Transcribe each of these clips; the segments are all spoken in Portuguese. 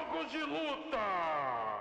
Jogos de Luta!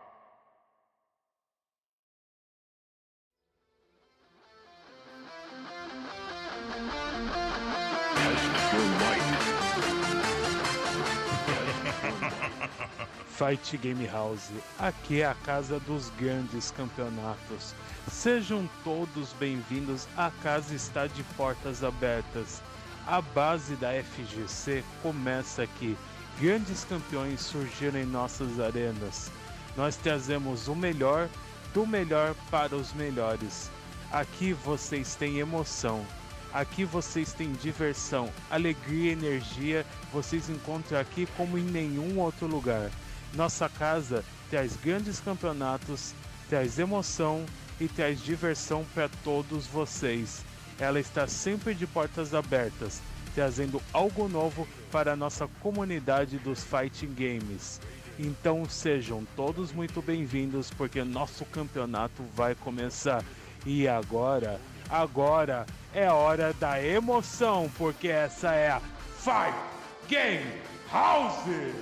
Fight Game House, aqui é a casa dos grandes campeonatos. Sejam todos bem-vindos, a casa está de portas abertas. A base da FGC começa aqui. Grandes campeões surgiram em nossas arenas. Nós trazemos o melhor do melhor para os melhores. Aqui vocês têm emoção. Aqui vocês têm diversão, alegria e energia. Vocês encontram aqui como em nenhum outro lugar. Nossa casa traz grandes campeonatos, traz emoção e traz diversão para todos vocês. Ela está sempre de portas abertas, trazendo algo novo para a nossa comunidade dos Fighting Games. Então sejam todos muito bem-vindos, porque nosso campeonato vai começar. E agora é hora da emoção, porque essa é a Fight Game House!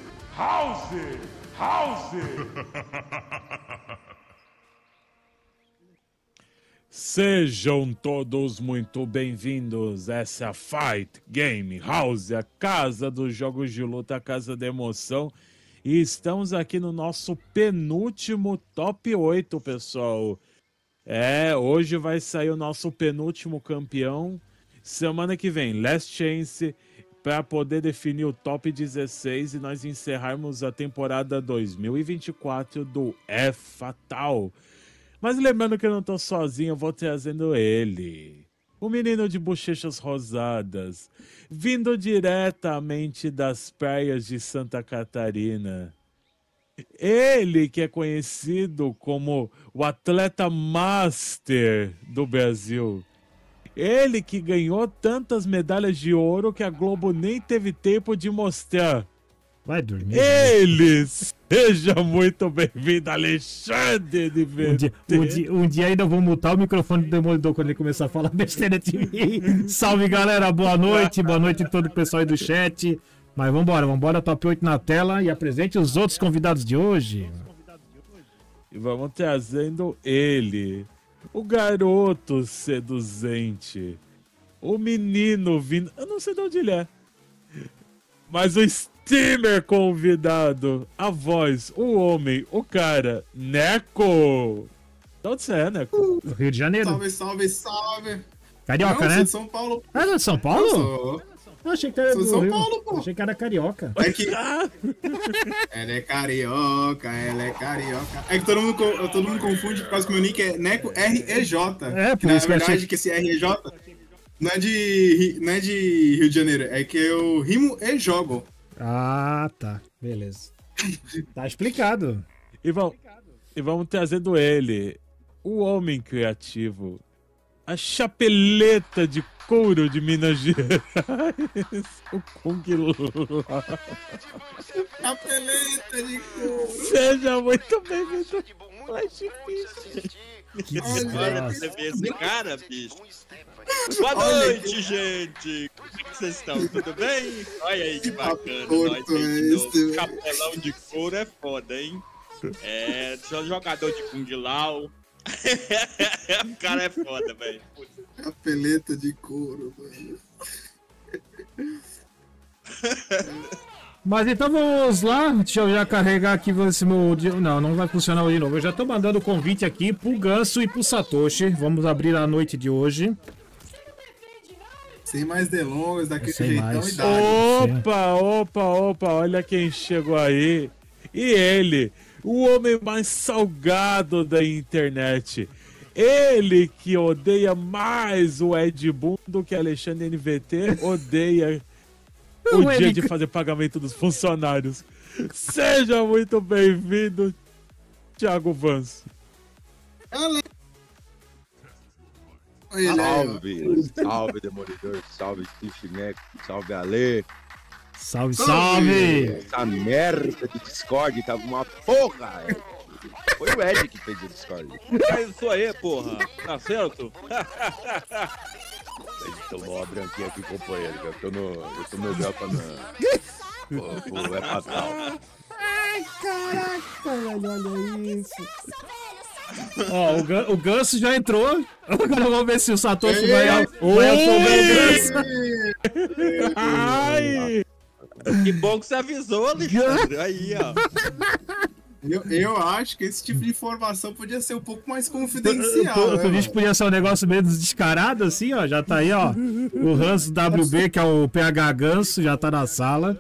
Sejam todos muito bem-vindos. Essa é a Fight Game House, a casa dos jogos de luta, a casa da emoção. E estamos aqui no nosso penúltimo top 8, pessoal. Hoje vai sair o nosso penúltimo campeão. Semana que vem, Last Chance, para poder definir o top 16 e nós encerrarmos a temporada 2024 do Fatal. Mas lembrando que eu não tô sozinho, eu vou trazendo ele. O menino de bochechas rosadas, vindo diretamente das praias de Santa Catarina. Ele que é conhecido como o atleta master do Brasil. Ele que ganhou tantas medalhas de ouro que a Globo nem teve tempo de mostrar. Vai dormir. Ele! Seja muito bem-vindo, Alexandre de VT. Um dia ainda vou mutar o microfone do Demolidor quando ele começar a falar besteira de mim. Salve, galera. Boa noite a todo o pessoal aí do chat. Mas vambora, top 8 na tela e apresente os outros convidados de hoje. E vamos trazendo ele, o garoto seduzente, o menino vindo... Eu não sei de onde ele é, mas o streamer convidado, a voz, o homem, o cara, Neco. De onde você é, Neco? Rio de Janeiro. Salve. Carioca, não, né? Sou de São Paulo. Ah, de São Paulo? Sou. Eu achei que era Sou do de São Rio. Paulo, pô. Achei que era carioca. É que... ela é carioca. É que todo mundo confunde por causa que meu nick é Neco REJ. Por na isso que eu verdade, achei... que esse REJ não é de Rio de Janeiro. É que eu rimo e jogo. Ah, tá. Beleza. Tá explicado. E vamos trazendo ele, o homem criativo, a chapeleta de couro de Minas Gerais, o Kung Lao. Chapeleta de couro. Seja muito bem-vindo. Que Olha, você vê esse cara, bicho. Boa noite, gente. Como é que vocês estão? Tudo bem? Olha aí que bacana. Nós aqui no chapelão de couro é foda, hein? Sou jogador de Kung Lao. O cara é foda, velho. Chapeleta de couro, velho. Mas então vamos lá, deixa eu já carregar aqui esse meu... Não vai funcionar de novo. Eu já tô mandando o convite aqui pro Ganso e pro Satoshi. Vamos abrir a noite de hoje. Sem mais delongas, daquele Sem jeitão mais. e dá. Opa, olha quem chegou aí. E ele, o homem mais salgado da internet. Ele que odeia mais o Ed Boon do que Alexandre NVT odeia o dia de fazer pagamento dos funcionários. Seja muito bem-vindo, Thiago Vance. Salve Demolidor, salve Stiffneck, salve Ale. Salve! Essa merda de Discord tava uma porra. Foi o Ed que fez o Discord. É isso aí, porra. Tá certo? Tomou uma branquinha aqui, companheiro. Eu tô no grau pra... Pô, é fatal. Caraca, velho, olha isso. Ó, o Ganso já entrou. Agora vamos ver se o Satoshi vai afogar o Ganso. Ai! Que bom que você avisou, Alexandre. Aí, ó. Eu acho que esse tipo de informação podia ser um pouco mais confidencial. A gente podia ser um negócio meio descarado, assim, ó. Já tá aí, ó. O Hans WB, que é o PH Ganso, já tá na sala.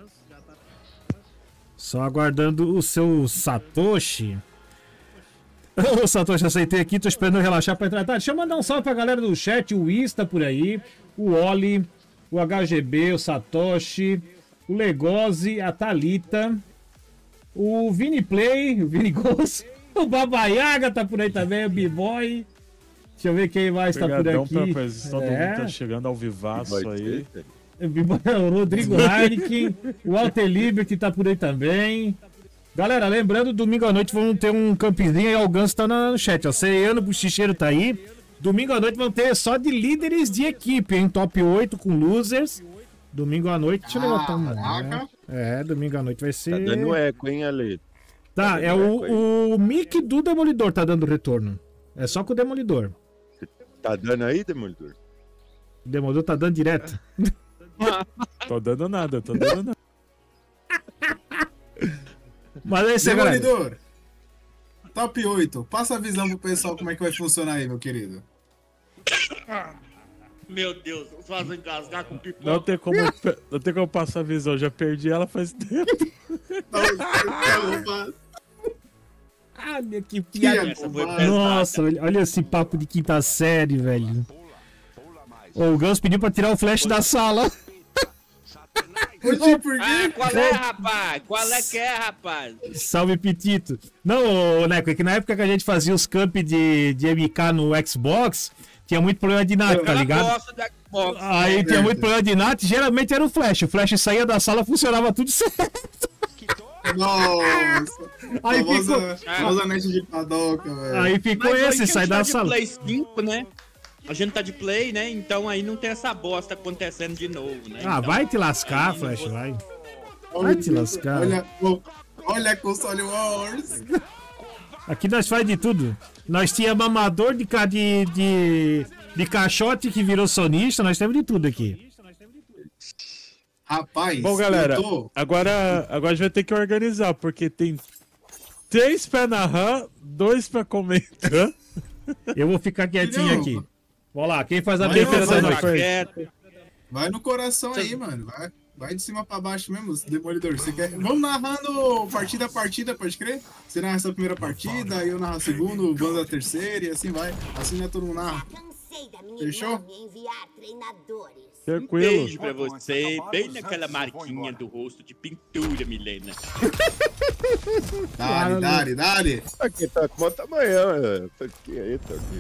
Só aguardando o seu Satoshi. Ô, Satoshi, aceitei aqui, tô esperando eu relaxar pra entrar. Tá, deixa eu mandar um salve pra galera do chat, o Ista por aí, o Oli, o HGB, o Satoshi, o Legozi, a Thalita, o Vini Play, o Vini Ghost, o Babaiaga tá por aí também, o B-Boy. Deixa eu ver quem mais tá por aqui. Todo mundo tá chegando ao vivaço aí. O Rodrigo Heineken, o Walter Liberty tá por aí também. Galera, lembrando, domingo à noite vamos ter um campzinho aí, o Ganso tá no chat, ó. Ceiano Buchicheiro tá aí. Domingo à noite vão ter só de líderes de equipe, hein? Top 8 com losers. Domingo à noite, deixa eu levantar uma. Domingo à noite vai ser. Tá dando eco, hein, Ale? Tá, é o mic do Demolidor tá dando retorno. É só com o Demolidor. Tá dando aí, Demolidor? O Demolidor tá dando direto. Tô dando nada, tô dando nada. Mas é isso aí, galera. Demolidor, top 8. Passa a visão pro pessoal como é que vai funcionar aí, meu querido. Meu Deus, faz engasgar com pipoca. Não tem como passar a visão, já perdi ela faz tempo. Olha que piada. Foi Nossa, olha esse papo de quinta série, velho. O Ganso pediu pra tirar o flash da sala. Qual é, rapaz? Qual é que é, rapaz? Salve, Pitito. Não, Neco, é que na época que a gente fazia os camp de MK no Xbox, tinha muito problema de NAT, tá ligado? Aí tinha muito problema de NAT, geralmente era o flash. O flash saía da sala, funcionava tudo certo. Nossa! Aí famosa net de padoca, velho. Aí ficou esse, sai da sala. Play 5, né? A gente tá de play, né? Então aí não tem essa bosta acontecendo de novo, né? Ah, então, vai te lascar, Flash, vai. Vai te lascar. Olha console Wars. Aqui nós faz de tudo. Nós tínhamos amador de caixote que virou sonista, nós temos de tudo aqui. Rapaz, bom, galera, agora a gente vai ter que organizar, porque tem 3 pés na RAM, 2 pra comentar. Eu vou ficar quietinho aqui. Vamos lá, quem faz a defesa da noite? Vai no coração aí, mano. Vai de cima pra baixo mesmo, Demolidor. Você quer... Vamos narrando partida a partida, pode crer? Você narra essa primeira partida, aí eu narro a segunda, o Vans a terceira e assim vai. Assim não é todo mundo narra. Fechou? Tranquilo. Beijo pra você, bem naquela marquinha do rosto de pintura, Milena. Dale. Aqui tá com o tamanho, tá aqui.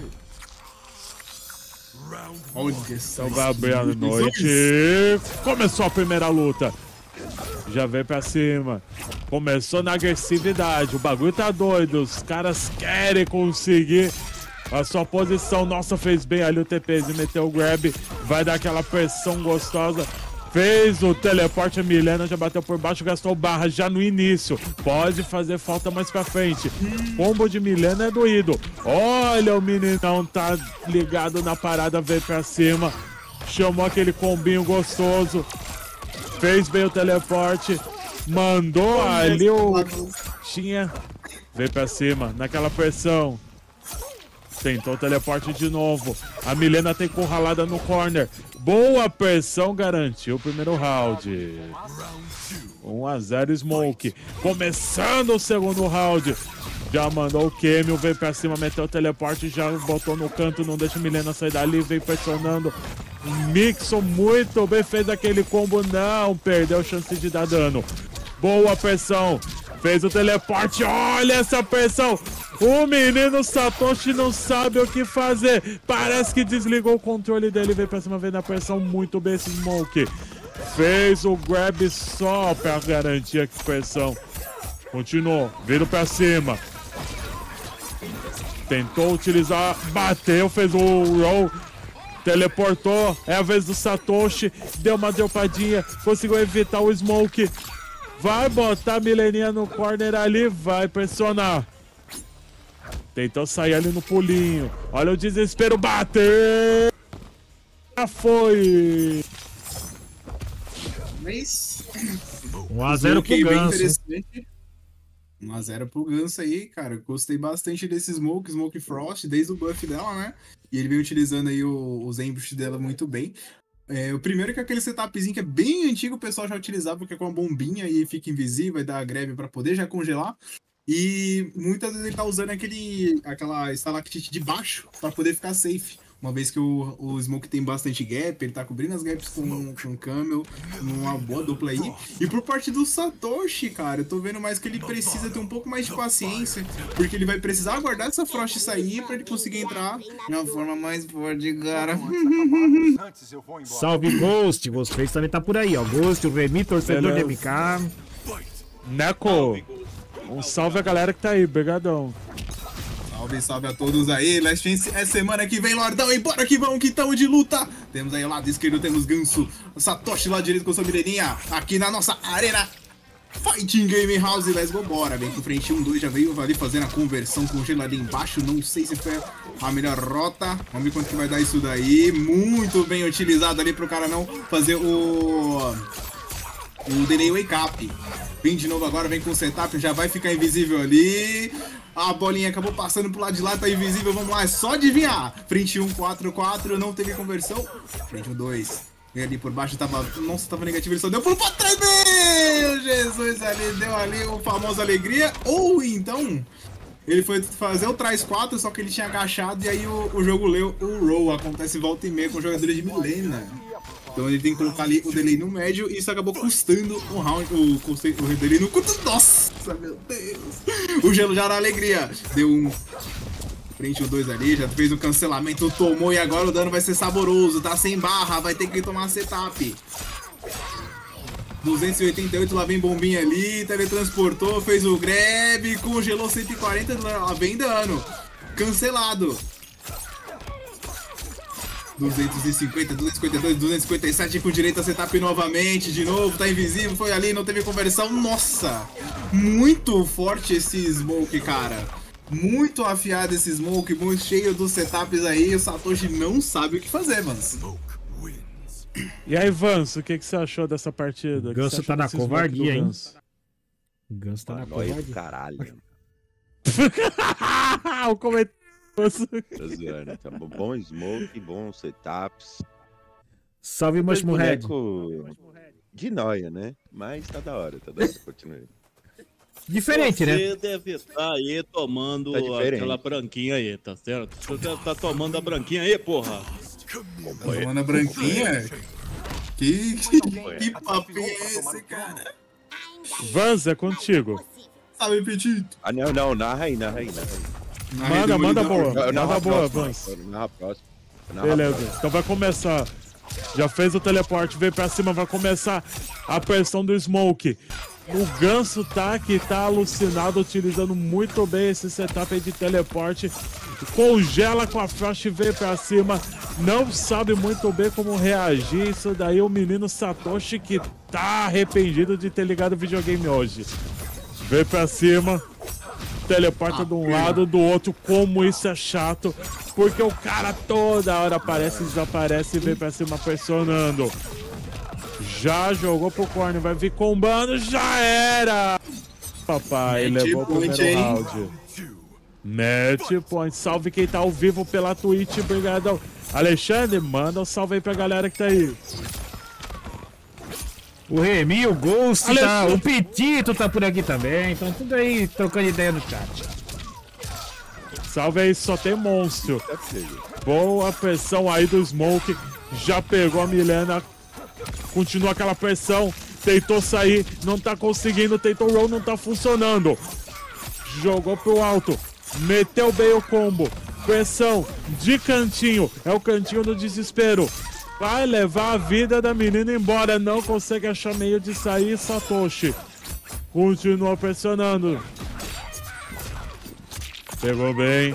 Então vai abrir a noite. Começou a primeira luta. Já veio pra cima. Começou na agressividade. O bagulho tá doido. Os caras querem conseguir a sua posição. Nossa, fez bem ali o TPzinho, meteu o grab. Vai dar aquela pressão gostosa. Fez o teleporte, a Milena já bateu por baixo, gastou barra já no início. Pode fazer falta mais pra frente. Combo de Milena é doído. Olha, o meninão tá ligado na parada, veio pra cima. Chamou aquele combinho gostoso. Fez bem o teleporte. Mandou ali o... Tinha... Veio pra cima, naquela pressão. Tentou o teleporte de novo. A Milena tem encurralada no corner. Boa pressão, garantiu o primeiro round. 1-0 Smoke. Começando o segundo round. Já mandou o Camel, veio pra cima, meteu o teleporte, já botou no canto, não deixa a Milena sair dali, vem pressionando. Mixon muito bem, fez aquele combo, não, perdeu a chance de dar dano. Boa pressão. Fez o teleporte, olha essa pressão. O menino Satoshi não sabe o que fazer. Parece que desligou o controle dele. Veio pra cima, veio na pressão. Muito bem esse Smoke. Fez o grab só pra garantir a pressão. Continuou, vindo pra cima. Tentou utilizar, bateu, fez o roll. Teleportou, é a vez do Satoshi. Deu uma dropadinha, conseguiu evitar o Smoke. Vai botar a Mileninha no corner ali, vai pressionar. Tentou sair ali no pulinho. Olha o desespero, bateu! Já foi! 1x0 pro Ganso. 1x0 pro Ganso aí, cara. Gostei bastante desse Smoke Frost, desde o buff dela, né? E ele vem utilizando aí os ambush dela muito bem. O primeiro que é aquele setupzinho que é bem antigo, o pessoal já utilizava, porque é com a bombinha e fica invisível, vai dar greve pra poder já congelar. E muitas vezes ele tá usando aquela estalactite de baixo pra poder ficar safe. Uma vez que o Smoke tem bastante gap, ele tá cobrindo as gaps com o Camel, numa boa dupla aí. E por parte do Satoshi, cara, eu tô vendo mais que ele precisa ter um pouco mais de paciência, porque ele vai precisar aguardar essa Frost sair pra ele conseguir entrar na forma mais forte, cara. Salve, Ghost! Vocês também tá por aí, ó. Ghost, o Remy, torcedor de MK. Neco, um salve a galera que tá aí, brigadão. Salve a todos aí, Last Chance é semana que vem, Lordão, e bora que vamos, que tamo de luta. Temos aí ao lado esquerdo, temos Ganso, Satoshi lá direito com sua mireninha, aqui na nossa arena Fighting Game House, let's go, bora. Vem pro frente, 1-2, já veio ali fazendo a conversão com o gelo ali embaixo, não sei se foi a melhor rota, vamos ver quanto que vai dar isso daí, muito bem utilizado ali pro cara não fazer o delay wake up. Vem de novo agora, vem com o setup, já vai ficar invisível ali. A bolinha acabou passando pro lado de lá, tá invisível, vamos lá, é só adivinhar. Frente 1, 4-4, não teve conversão. Frente 1, 2. E ali por baixo tava, nossa, tava negativo, ele só deu pro trás, meu Jesus, ali deu ali o famoso alegria. Ou então, ele foi fazer o trás 4, só que ele tinha agachado e aí o jogo leu o roll. Acontece volta e meia com jogadores de Milena. Então ele tem que colocar ali o delay no médio e isso acabou custando o round, o delay no curto. Nossa, meu Deus! O gelo já na alegria. Deu um frente o 2 ali, já fez o cancelamento, tomou e agora o dano vai ser saboroso. Tá sem barra, vai ter que tomar setup. 288, lá vem bombinha ali, teletransportou, fez o grab, congelou 140, lá vem dano. Cancelado. 250, 252, 257 com direito a setup novamente, de novo, tá invisível, foi ali, não teve conversão, nossa! Muito forte esse Smoke, cara. Muito afiado esse Smoke, muito cheio dos setups aí, o Satoshi não sabe o que fazer, mano. E aí, Vanso, o que você achou dessa partida? O Ganso tá na covardia, hein? O Ganso tá na covardia. Caralho. O comentário. Tô zoando, tá bom. Bom smoke, bons setups. Salve, Mushmuhead. De noia, né? Mas tá da hora, continua aí. Diferente, né? Você deve estar aí tomando aquela branquinha aí, tá certo? Você deve estar tomando a branquinha aí, porra. Tá tomando a branquinha? Que papinho é esse, cara? Vans, é contigo. Salve, Petito. Ah, não, narra aí. Manda boa, Vans. Narra próximo. Beleza, então vai começar. Já fez o teleporte, veio pra cima, vai começar a pressão do Smoke. O Ganso tá alucinado, utilizando muito bem esse setup aí de teleporte. Congela com a Frost, veio pra cima. Não sabe muito bem como reagir. Isso daí o menino Satoshi que tá arrependido de ter ligado o videogame hoje. Veio pra cima. Teleporta de um lado, do outro, como isso é chato, porque o cara toda hora aparece e desaparece e vem pra cima pressionando. Já jogou pro corner, vai vir combando, já era! Papai, levou o primeiro round. Match point, salve quem tá ao vivo pela Twitch, obrigado. Alexandre, manda um salve aí pra galera que tá aí. O Remy, o Ghost, tá, o Petito tá por aqui também, então tudo aí trocando ideia no chat. Salve aí, só tem monstro. Boa pressão aí do Smoke, já pegou a Milena, continua aquela pressão, tentou sair, não tá conseguindo, tentou roll, não tá funcionando. Jogou pro alto, meteu bem o combo, pressão de cantinho, é o cantinho do desespero. Vai levar a vida da menina embora. Não consegue achar meio de sair. Satoshi continua pressionando. Pegou bem.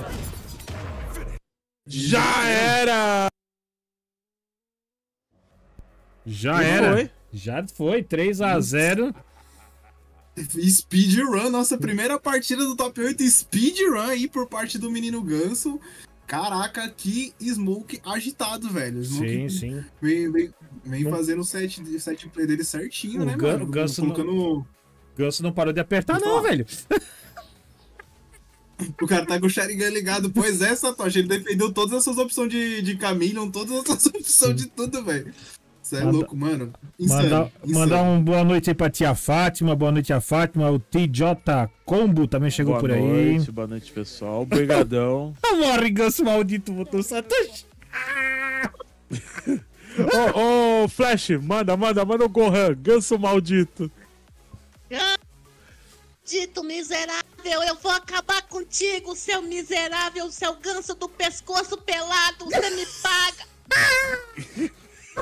Já era! Já foi 3-0. Speedrun, nossa primeira partida do top 8 speedrun aí por parte do menino Ganso. Caraca, que Smoke agitado, velho. Smoke sim. Vem fazendo o set play dele certinho, né, mano? O Ganso não parou de apertar, não, velho. O cara tá com o Sharingan ligado. Pois é, Satoshi, ele defendeu todas essas opções de Chameleon, todas essas opções de tudo, velho. Isso é louco, mano. Insano. Mandar uma boa noite aí pra tia Fátima. Boa noite, tia Fátima. O TJ Combo também chegou por aí. Boa noite, pessoal. Obrigadão. Morre, Ganso maldito, botou Satoshi. Ô, Flash, manda o Gohan. Ganso maldito. Dito miserável, eu vou acabar contigo, seu miserável, seu ganso do pescoço pelado, você me paga.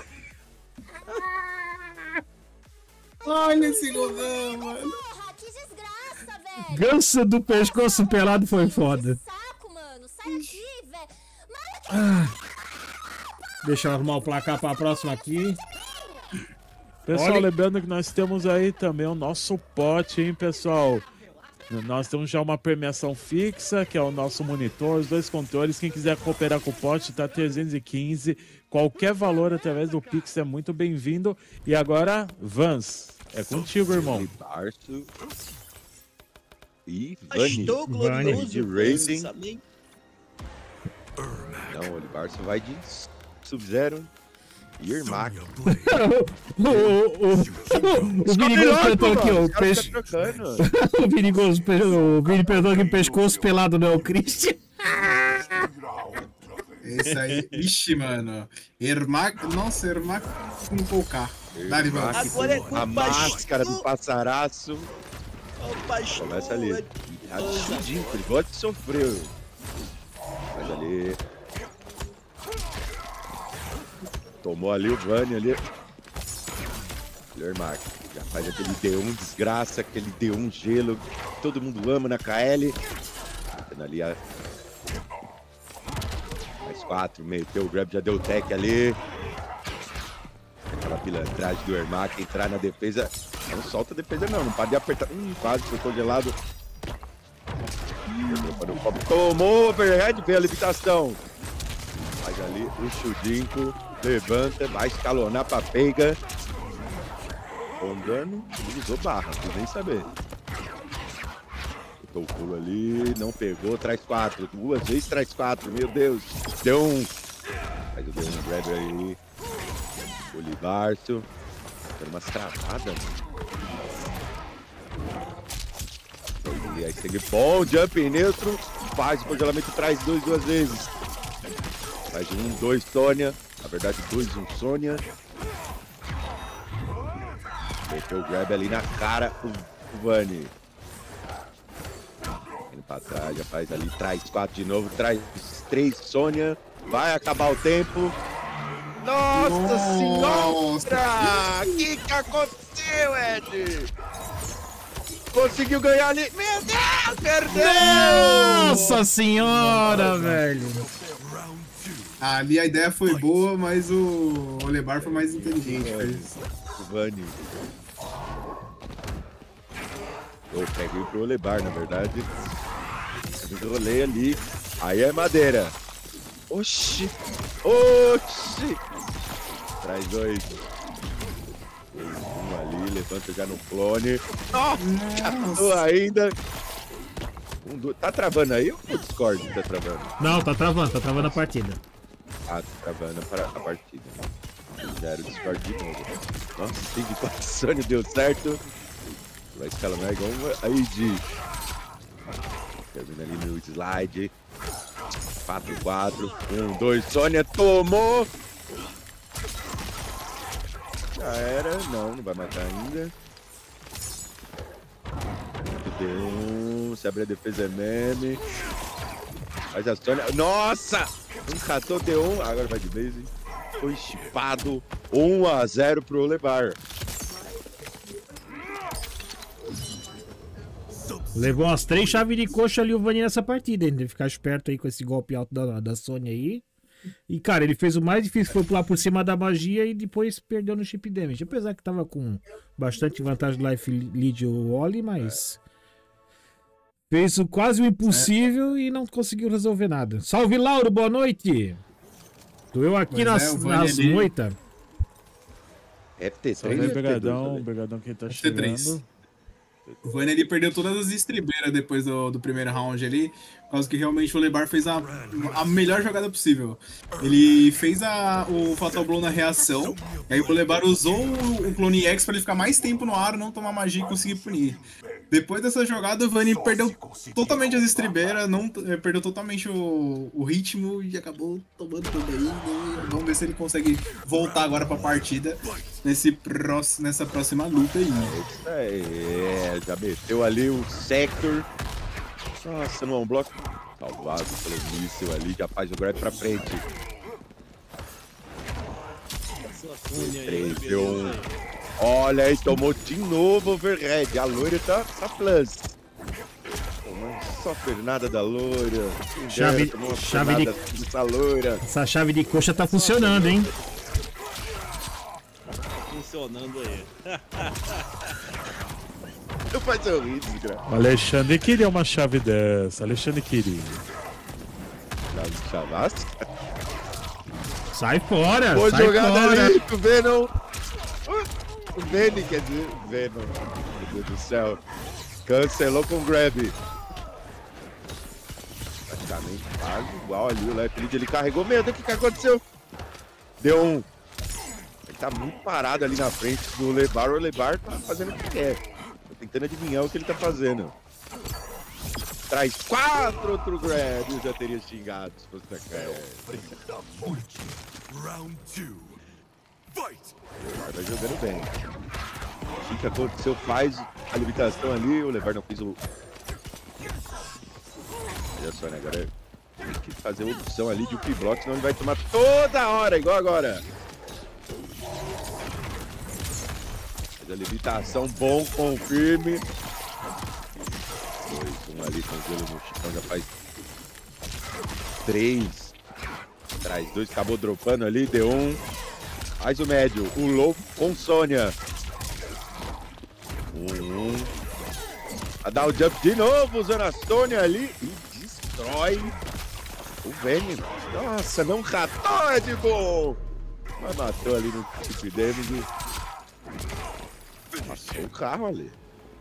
Olha esse Gohan, mano. Porra, que desgraça, velho. Ganso do pescoço pelado foi foda. Saco, mano. Sai daqui, velho. Deixa eu arrumar o placar pra próxima aqui. Pessoal, Olha. lembrando que nós temos aí também o nosso pote, hein, pessoal? Nós temos já uma premiação fixa, que é o nosso monitor, os 2 controles. Quem quiser cooperar com o pote, tá 315. Qualquer valor através do Pix é muito bem-vindo. E agora, Vans, é contigo, irmão. Barço. E Estou Vani. glorioso, de Racing. amém. Não, o Olibarço vai de Sub-Zero e Irmac. O Vinigoso perguntou aqui, ó. Os caras ficam trocando. O Vini perguntou aqui, pescoço pelado não é o Christian. Esse aí, ixi, mano. Ermac, nossa, Ermac com Poká. Dá-lhe, mano. Agora é A culpa máscara do passaraço. pastor. Começa ali. Ele gosta de sofrer. Faz ali. Tomou ali o Vani ali. Lermark. Já faz aquele D1 desgraça, aquele D1 gelo. Que todo mundo ama na KL. Tendo ali a... Mais 4, meteu o grab, já deu o tech ali. Aquela pilantragem do Ermac, entrar na defesa. Não solta a defesa não para de apertar. Quase foi congelado. Tomou overhead, veio a limitação. Faz ali o Chudinko. Levanta, vai escalonar pra pega. Com dano, ele usou barra, não quis nem saber. Botou o pulo ali, não pegou, traz 4. 2 vezes traz 4, meu Deus. Deu um. Mas eu dei um grab aí. Olibarço. Deu umas travadas. E aí segue bom, jump em neutro. Faz o congelamento, traz 2 duas vezes. Faz 1, 2, Sônia. Na verdade, 2, 1, Sônia. Meteu o grab ali na cara o Vani. Indo pra trás, já faz ali, traz 4 de novo, traz 3, Sônia. Vai acabar o tempo. Nossa senhora! O que aconteceu, Ed? Conseguiu ganhar ali. Meu Deus, perdeu! Nossa senhora, velho. Ali a ideia foi boa, mas o Olebar foi mais inteligente. O Vani. Eu peguei pro Olebar, na verdade. Eu rolei ali. Aí é madeira. Oxi! Oxi! Traz 2. 1 ali, levanta já no clone. Nossa! Ainda. Tá travando aí ou o Discord tá travando? Não, tá travando a partida. Ah, tá travando a partida. Já era o Discord de novo. Nossa, 5 de 4 Sônia deu certo. Vai escalonar igual uma ID. Termina ali no slide. 4-4. 1, 2, Sônia tomou. Já era. Não vai matar ainda. D1. Se abrir a defesa é meme. Mas a Sônia. Nossa! Catou D1. Agora vai de base. Foi chipado. 1-0 pro Olebar. Levou umas 3 chaves de coxa ali o Vani nessa partida. Ele tem que ficar esperto aí com esse golpe alto da Sônia aí. E, cara, ele fez o mais difícil, foi pular por cima da magia e depois perdeu no chip damage. Apesar que tava com bastante vantagem do life lead o Oli, mas... Fez quase o impossível e não conseguiu resolver nada. Salve, Lauro, boa noite! Tô eu aqui nas moitas. FT3, Brigadão quem tá chegando. O Vani ali perdeu todas as estribeiras depois do primeiro round ali, por causa que realmente o Lebar fez a melhor jogada possível. Ele fez o Fatal Blow na reação, e aí o Lebar usou o Clone X pra ele ficar mais tempo no ar, não tomar magia e conseguir punir. Depois dessa jogada, o Vani perdeu totalmente as estribeiras, perdeu totalmente o ritmo e acabou tomando tudo aí. Né? Vamos ver se ele consegue voltar agora pra partida nessa próxima luta aí. Já meteu ali o Sector. Nossa, não é um bloco salvado pelo míssil ali, já faz o grab pra frente. 3, deu 1. Olha aí, tomou de novo overhead. A loira tá plus. Tomando só pernada da loira. Essa chave de coxa tá funcionando, hein? Tá funcionando aí. Não faz sorriso, cara. O Alexandre queria uma chave dessa. Alexandre queria. Chavasse? Sai fora! Boa sai jogada fora. ali, o Venom. O Venom, quer dizer, Venom. Meu Deus do céu. Cancelou com o grab. Praticamente quase igual ali. O Life Lead ele carregou. Meu Deus, o que aconteceu? Deu 1. Ele tá muito parado ali na frente do Lebar. O Lebar tá fazendo o que quer. Tô tentando adivinhar o que ele tá fazendo. Traz 4 outro grab. Eu já teria xingado se fosse da cara. Round 2. Fight! Tá jogando bem. O que aconteceu? Faz a limitação ali. O Levar não fez o... Olha só, né? Agora tem que fazer a opção ali de up block, senão ele vai tomar toda hora, igual agora. Faz a limitação, bom, confirme. 2, 1 ali com o gelo no chão, já faz 3. Traz 2, acabou dropando ali, deu 1. Faz o médio, o low com Sônia. 1. A dar o jump de novo, usando a Sônia ali e destrói o Venom. Nossa, não catou, é de bom. Mas matou ali no chip damage. Passou o carro ali.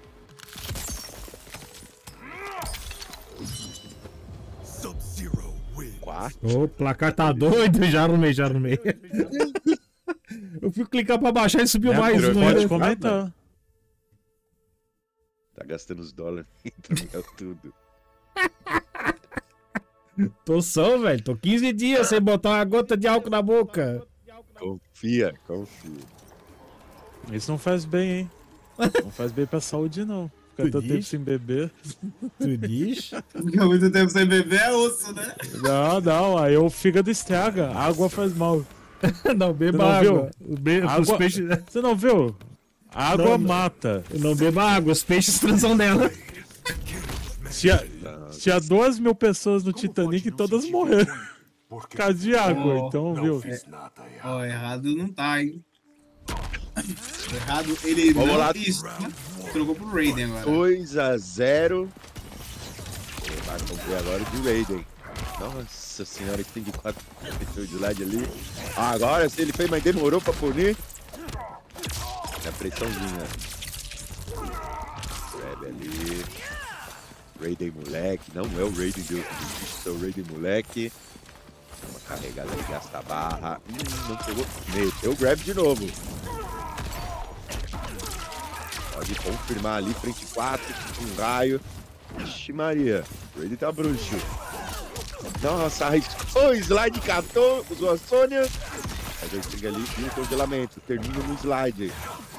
Sub-Zero win. 4. O placar tá doido, já arrumei. Eu fui clicar pra baixar e subiu mais um. Pode comentar. Tá gastando os dólares, então tudo. Tô só, velho. Tô 15 dias sem botar uma gota de álcool na boca. Confia. Isso não faz bem, hein? Não faz bem pra saúde, não. Ficar tanto tempo sem beber. Tu diz? Ficar muito tempo sem beber é osso, né? Não. Aí o fígado estraga. A água faz mal. Não, beba Você não água. Água... Peixes... Você não viu? A água mata. Não beba água, os peixes transam dela. Tinha 2.000 pessoas no Titanic e todas morreram. Por causa de água, então, viu? Ó, errado não tá, hein? Errado, ele vamos não lá. Isso, né? Trocou pro Raiden agora. 2-0. Vamos ver agora de Raiden. Nossa senhora, que tem de 4 de slide ali. Agora sim, ele fez, mas demorou pra punir. A pressãozinha. Grab ali. Raiden moleque. Não é o Raiden Deus do bicho, é o Raiden moleque. Uma carregada ali, gasta a barra. Não pegou. Meteu o grab de novo. Pode confirmar ali, frente 4, um raio. Ixi Maria, o Raiden tá bruxo. Nossa, arriscou o slide, catou, usou a Sônia. Mas ele chega ali e o congelamento. Termina no slide.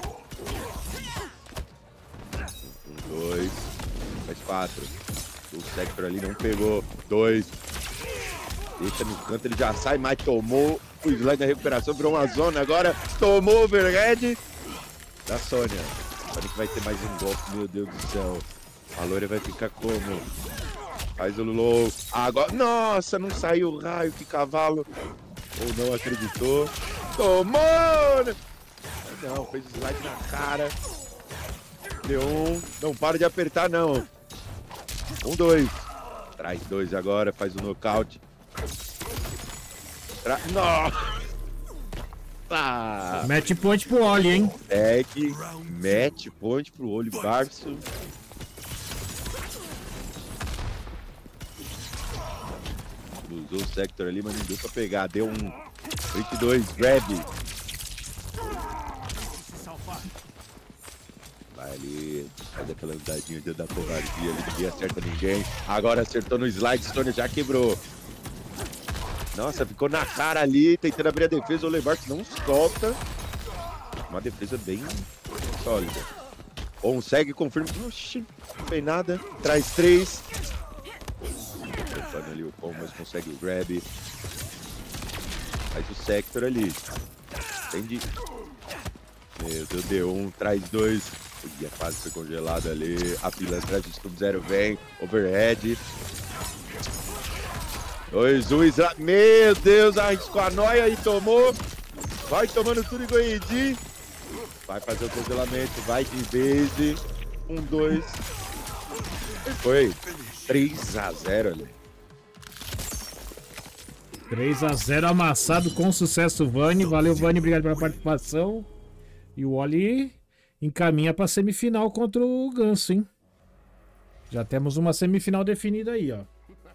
2, mais 4. O Sector ali não pegou. 2. Deixa no canto, ele já sai, mas tomou o slide da recuperação, virou uma zona. Agora tomou o overhead da Sônia. Olha que vai ter mais um golpe, meu Deus do céu. A loira vai ficar como? Faz o low. Agora. Nossa, não saiu o raio, que cavalo. Ou não acreditou. Tomou! Não, fez o slide na cara. Deu um. Não para de apertar, não. 1-2. Traz 2 agora, faz o nocaute. Nossa! Match point pro Oli, hein? Match point pro Oli Barço. Usou o Sector ali, mas não deu pra pegar. Deu um 22, grab. Vai ali, faz aquela andadinha da covardia ali, ninguém acerta ninguém. Agora acertou no slide, Stone já quebrou. Nossa, ficou na cara ali, tentando abrir a defesa. O Levarts não solta. Uma defesa bem sólida. Consegue, confirma. Oxi, não fez nada. Traz 3. Ali o Pom, mas consegue o grab. Faz o Sector ali. Entende? Meu Deus, deu 1, traz 2. Ia quase ser congelado ali. A pilantra de Sub-Zero vem. Overhead. 2-1. Meu Deus, arriscou a noia e tomou. Vai tomando tudo igual Edi. Vai fazer o congelamento. Vai de base. 1-2. Foi 3-0 ali. 3-0 amassado com sucesso, Vani. Valeu, Vani, obrigado pela participação. E o Oli encaminha para semifinal contra o Ganso, hein? Já temos uma semifinal definida aí, ó.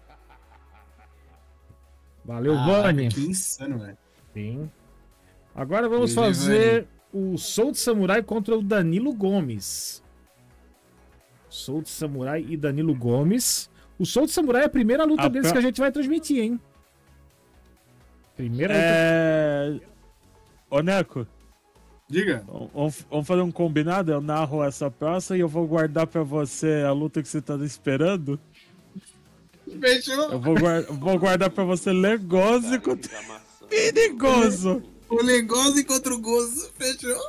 Valeu, Vani. Que insano, velho. Sim. Agora vamos fazer o Soul de Samurai contra o Danilo Gomes. Soul de Samurai e Danilo Gomes. O Soul de Samurai é a primeira luta deles que a gente vai transmitir, hein? Primeira luta. Ô, Neco. Diga. Vamos fazer um combinado? Eu narro essa praça e eu vou guardar pra você a luta que você tá esperando. Fechou? Eu vou guardar pra você Legose contra Perigoso. O Legose contra o Gozo, fechou?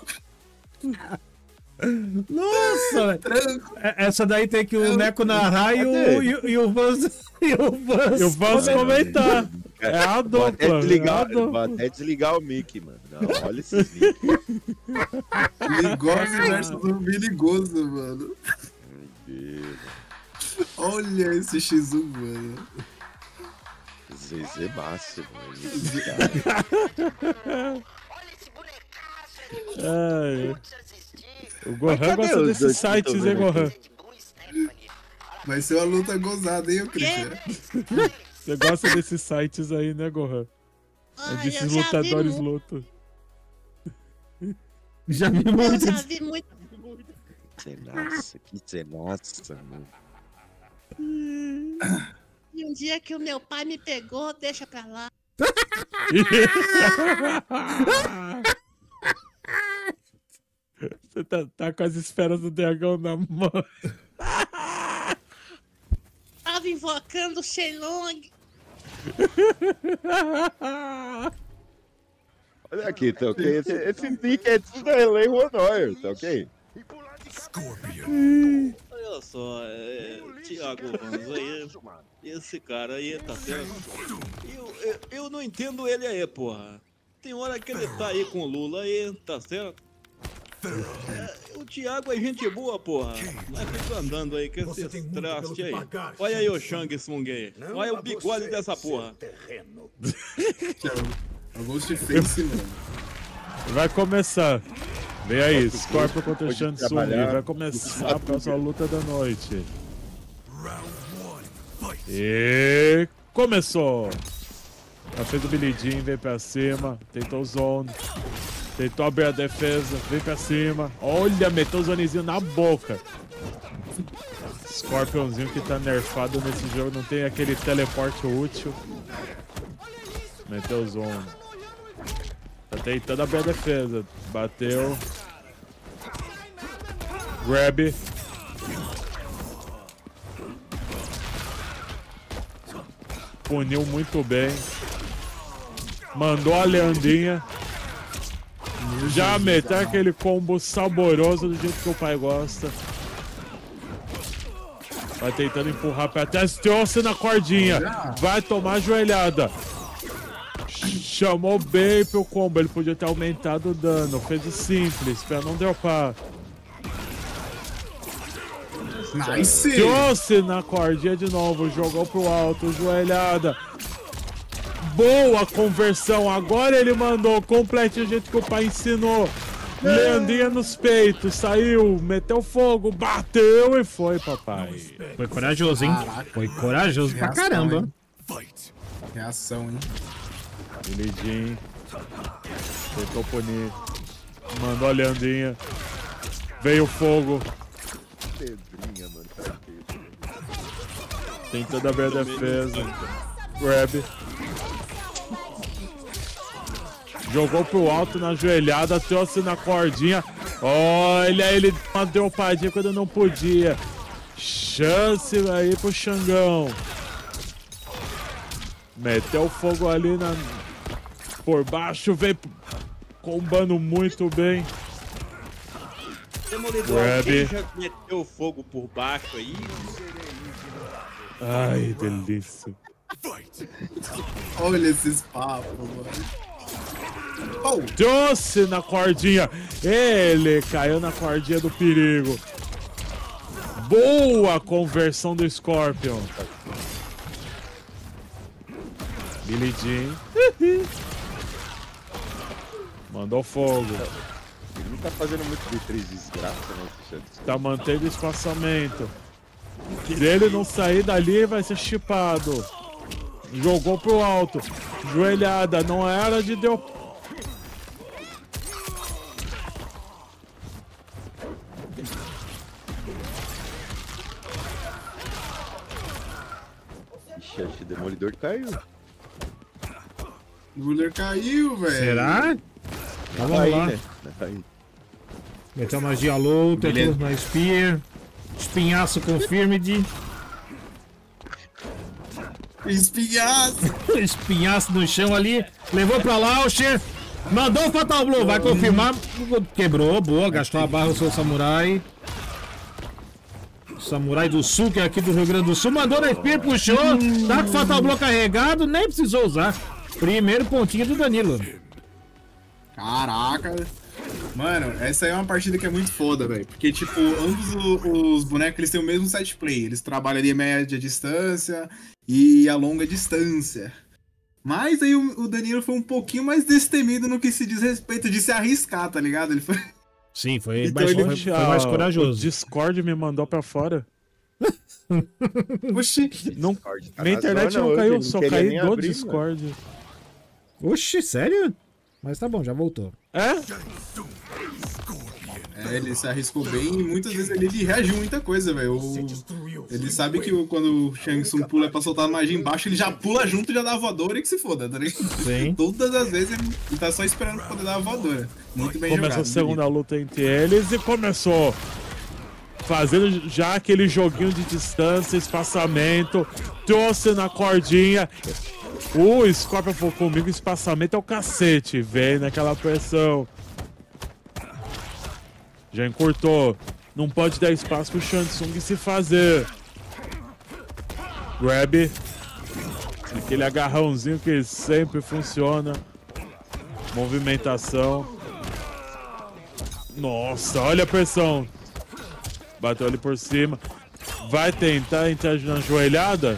Nossa, velho. Essa daí tem que o Neco narrar e o Vans comentar. É a dupla. Vou até desligar o mic, mano. Não, olha esse mic. Legose versus o Perigoso, mano. Olha esse X1, mano. Zezé massa, mano. O Gohan gosta desses sites, hein, Gohan? Vai ser uma luta gozada, hein, Christian? Você gosta desses sites aí, né, Gohan? Desses lutadores lutos. Já vi muito. Eu já vi muito. Cenaça, que cenaça, mano. E um dia que o meu pai me pegou, deixa pra lá. Você tá com as esferas do dragão na mão. Tava invocando o Shenlong. Olha aqui, tá ok? Esse nick é tudo da Elaine Honor, tá ok? Olha só, Thiago Vans aí, esse cara aí, tá certo? Eu não entendo ele aí, porra. Tem hora que ele tá aí com o Lula aí, tá certo? O Thiago é gente boa, porra. Mas fica andando aí com esse traste aí. Olha aí o Shang Tsung aí. Olha o bigode dessa porra. É o Ghostface, mano. Vai começar. Vem aí, Scorpion contra Shang Tsung. Vai começar a próxima luta da noite. E começou. Já fez o Billy Jean, vem pra cima. Tentou o zone. Tentou abrir a defesa. Vem pra cima. Olha, meteu o zonezinho na boca. Scorpionzinho que tá nerfado nesse jogo. Não tem aquele teleporte útil. Meteu o zone. Tá tentando abrir a defesa. Bateu. Grab. Puniu muito bem. Mandou a Leandrinha. Já meteu aquele combo saboroso do jeito que o pai gosta. Vai tentando empurrar pra trás. Trouxe na cordinha. Vai tomar a joelhada. Chamou bem pro combo. Ele podia ter aumentado o dano. Fez o simples pra não dropar. Nice! Trouxe na cordinha de novo. Jogou pro alto. Joelhada. Boa conversão. Agora ele mandou completinho do jeito que o pai ensinou. Leandrinha nos peitos. Saiu. Meteu fogo. Bateu e foi, papai. Foi corajoso, hein? Caraca. Foi corajoso pra Reação, caramba. hein? Fight. Reação, hein? Bilidinho. Tentou punir. Mandou a Leandrinha. Veio fogo. Pedrinha, mano. Tá aqui. Tentando abrir a defesa. Grab. Jogou pro alto na joelhada. Trouxe na cordinha. Olha, ele deu uma dropadinha quando não podia. Chance aí pro Xangão. Meteu fogo ali por baixo. Veio combando muito bem. Demolidor, alguém já meteu fogo por baixo aí? Ai, delícia. Fight. Olha esses papos, mano. Oh, Trouxe na cordinha. Ele caiu na cordinha do perigo. Boa conversão do Scorpion. Billy Jean. Mandou fogo. Ele não tá fazendo muito de 3 desgraça, né? Tá mantendo o espaçamento. Se ele não sair dali, vai ser chipado. Jogou pro alto. Joelhada. Não era de deu. Ixi, acho que o Demolidor caiu. o Ruler caiu, velho. Será? Então vamos lá. Né? Aí. Meteu magia low, tentou na Spear. Espinhaço confirmed. Espinhaço. Espinhaço no chão ali. Levou pra Launcher. Mandou o Fatal Blow. Vai confirmar. Quebrou. Boa. Gastou a barra o seu Samurai. Samurai do Sul, que é aqui do Rio Grande do Sul. Mandou na Spear, puxou. Tá com o Fatal Blow carregado. Nem precisou usar. Primeiro pontinho do Danilo. Caraca. Mano, essa aí é uma partida que é muito foda, velho. Porque, tipo, ambos os bonecos eles têm o mesmo set play. Eles trabalham ali a média distância e a longa distância. Mas aí o Danilo foi um pouquinho mais destemido no que se diz respeito de se arriscar, tá ligado? Ele foi. Sim, foi, Então foi mais O corajoso. Discord me mandou pra fora. Oxi. Não, Tá minha na internet zona não hoje, caiu, não só queria caí nem do abrir, Discord. Oxi, sério? Mas tá bom, já voltou. É? É, ele se arriscou bem e muitas vezes ele reagiu muita coisa, velho. Ele sabe que quando o Shang Tsung pula pra soltar a magia embaixo, ele já pula junto e já dá a voadora e que se foda, tá ligado? Sim. Todas as vezes ele tá só esperando pra poder dar a voadora. Muito bem Começou jogado. a segunda luta entre eles e começou fazendo já aquele joguinho de distância, espaçamento, trouxe na cordinha. O Scorpion falou comigo, espaçamento é o cacete, veio naquela pressão. Já encurtou. Não pode dar espaço pro Shang Tsung se fazer. Grab. Aquele agarrãozinho que sempre funciona. Movimentação. Nossa, olha a pressão. Bateu ali por cima. Vai tentar entrar na joelhada.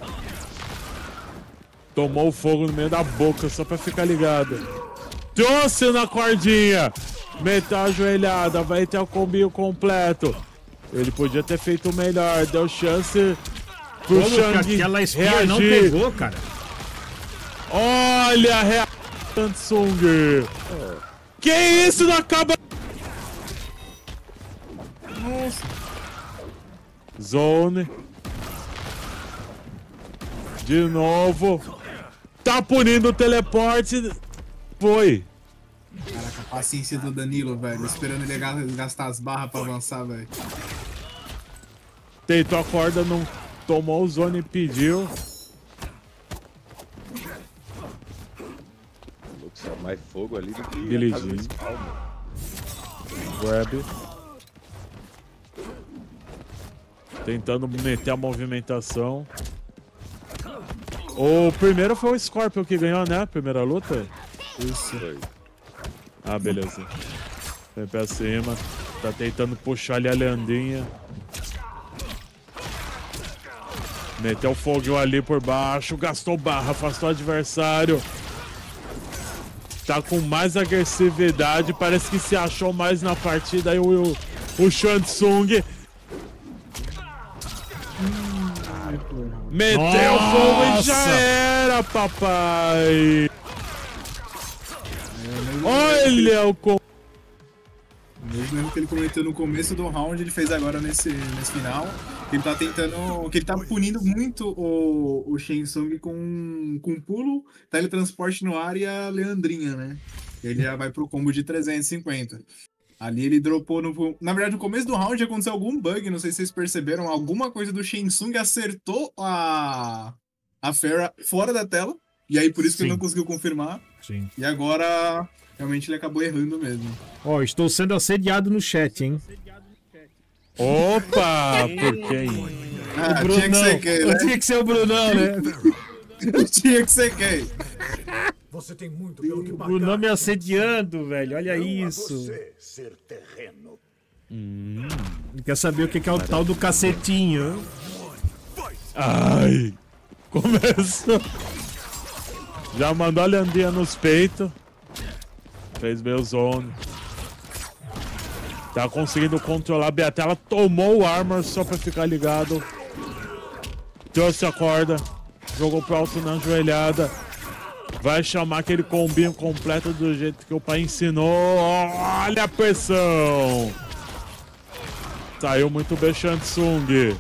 Tomou o fogo no meio da boca só pra ficar ligado. Trouxe na cordinha. Meteu a joelhada. Vai ter o combinho completo. Ele podia ter feito melhor. Deu chance pro Como Shang que aquela Spear reagir. não pegou, cara? Olha a reação do Samsung. Que isso, não acaba... Zone. De novo. Tá punindo o teleporte. Foi. Caraca, a paciência do Danilo, velho. Esperando ele gastar as barras pra avançar, velho. Tentou a corda, não tomou o zone e pediu. Só mais fogo ali do que Billy a casa Jean. do Spawn, mano. Grab. Tentando meter a movimentação. O primeiro foi o Scorpion que ganhou, né? Primeira luta. Isso. Ah, beleza. Vem pra cima. Tá tentando puxar ali a Leandrinha. Meteu o fogo ali por baixo. Gastou barra, afastou o adversário. Tá com mais agressividade. Parece que se achou mais na partida. Aí o Shansung. Meteu o fogo e já era, papai. Olha o mesmo que ele cometeu no começo do round, ele fez agora nesse final. Ele tá tentando. Que ele tá punindo muito o Shansung com pulo, teletransporte no ar e a Leandrinha, né? Ele já vai pro combo de 350. Ali ele dropou no. Na verdade, no começo do round aconteceu algum bug, não sei se vocês perceberam. Alguma coisa do Shansung acertou a Pharah fora da tela. E aí por isso que ele não conseguiu confirmar. Sim. E agora. Realmente ele acabou errando mesmo. Ó, estou sendo assediado no chat, hein? Opa! Por quem? Ah, tinha que ser quem, né? Tinha que ser o Brunão, né? Tinha que ser quem? Você tem muito pelo que O pagar. Brunão me assediando, velho. Olha isso. Ser terreno. Ele quer saber o que é o tal do cacetinho. Ai! Começou! Já mandou a Leandrinha nos peitos. Fez meu zone. Tá conseguindo controlar bem a tela. Tomou o armor só pra ficar ligado. Trouxe a corda. Jogou pro alto na joelhada. Vai chamar aquele combinho completo do jeito que o pai ensinou. Olha a pressão. Saiu muito bem Shansung.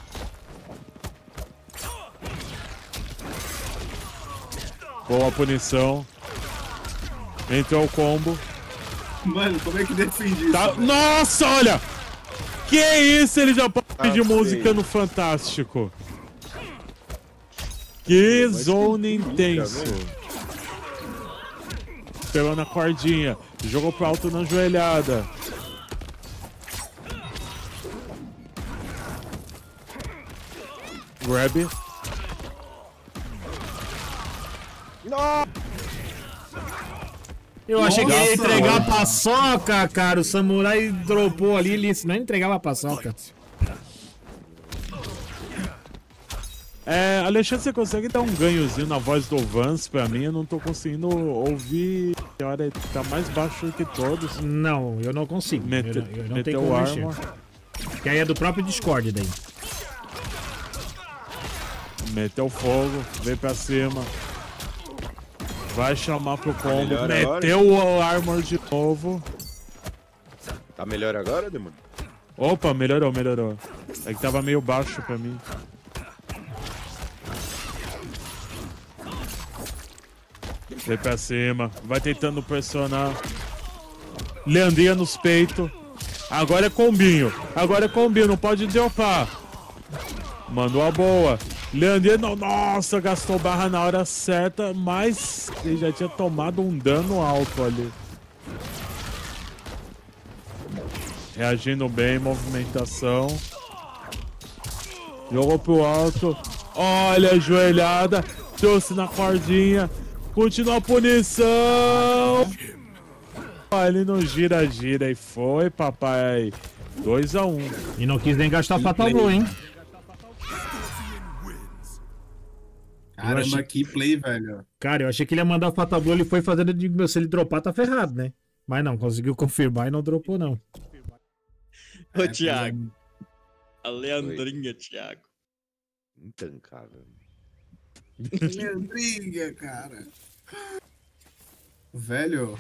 Boa punição. Entrou o combo. Mano, como é que defende isso? Tá... Nossa, olha! Que isso? Ele já pode pedir música no Fantástico. Que zone intenso. Pegou na cordinha. Jogou pro alto na joelhada. Grab. Eu achei que ele ia Nossa, entregar a mano. paçoca, cara. O samurai dropou ali, ele não entregava a paçoca. Alexandre, você consegue dar um ganhozinho na voz do Vance pra mim? Eu não tô conseguindo ouvir. A hora tá mais baixo que todos. Não, eu não consigo. Eu não tenho como mexer. Que aí é do próprio Discord daí. Meteu fogo, veio pra cima. Vai chamar pro combo. melhor Meteu o armor de novo. Tá melhor agora, demônio? Opa, melhorou, melhorou. É que tava meio baixo pra mim. Veio pra cima. Vai tentando pressionar. Leandrinha nos peitos. Agora é combinho. Agora é combinho, não pode dropar. Mandou a boa. Leandrinha, nossa, gastou barra na hora certa, mas ele já tinha tomado um dano alto ali. Reagindo bem, movimentação. Jogou pro alto. Olha a joelhada. Trouxe na cordinha. Continua a punição. Ele no gira-gira e foi, papai. 2-1. E não quis nem gastar Fatal Blow, hein? Caramba, que play, velho. Cara, eu achei que ele ia mandar o Fatal Blow, ele foi fazendo de meu, se ele dropar, tá ferrado, né? Mas não, conseguiu confirmar e não dropou, não. Ô, Thiago. A Leandrinha, Thiago. Intancável. Leandrinha, cara. Velho.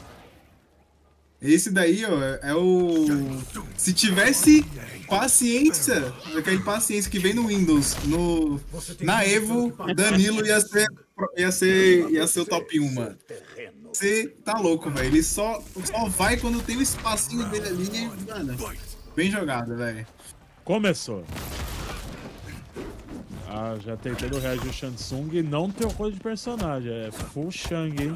Esse daí, ó, é o... Se tivesse paciência, aquele paciência que vem no Windows, na Evo, Danilo ia ser o top 1, mano. Você tá louco, velho. Ele só vai quando tem o espacinho dele ali, mano. Bem jogado, velho. Começou. Ah, já tentando reagir o Shansung e não trocou de personagem. É full Shang, hein?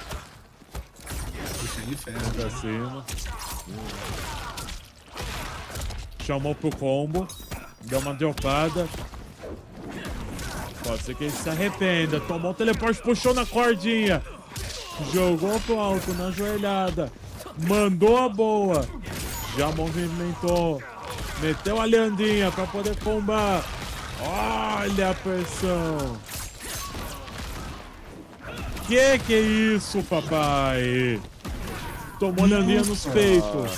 Pra cima. Chamou pro combo. Deu uma dropada. Pode ser que ele se arrependa. Tomou o teleporte, puxou na cordinha. Jogou pro alto, na joelhada. Mandou a boa. Já movimentou. Meteu a leandinha pra poder combar. Olha a pressão. Que é isso, papai? Tomou leandinha nos peitos.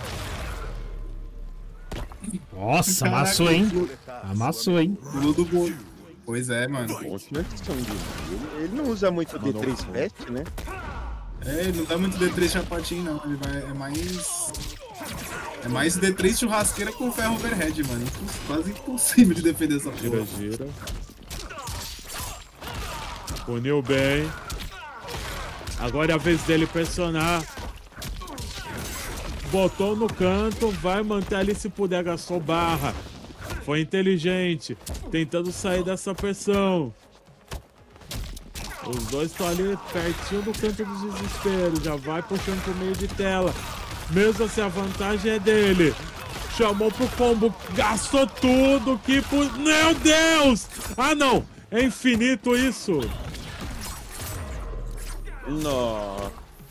Nossa, amassou, hein? Amassou, hein? Tudo bom. Pois é, mano. Ele não usa muito D3 Fast, né? É, ele não dá muito D3 chapatinho, não. Ele vai, é mais D3 churrasqueira com ferro overhead, mano. Quase impossível de defender essa porra. Gira. Puniu bem. Agora é a vez dele pressionar. Botou no canto, vai manter ali se puder, gastou barra. Foi inteligente, tentando sair dessa pressão. Os dois estão ali pertinho do canto dos desesperos, já vai puxando pro meio de tela. Mesmo assim, a vantagem é dele. Chamou pro combo, gastou tudo, Meu Deus! Ah, não! É infinito isso! Nossa.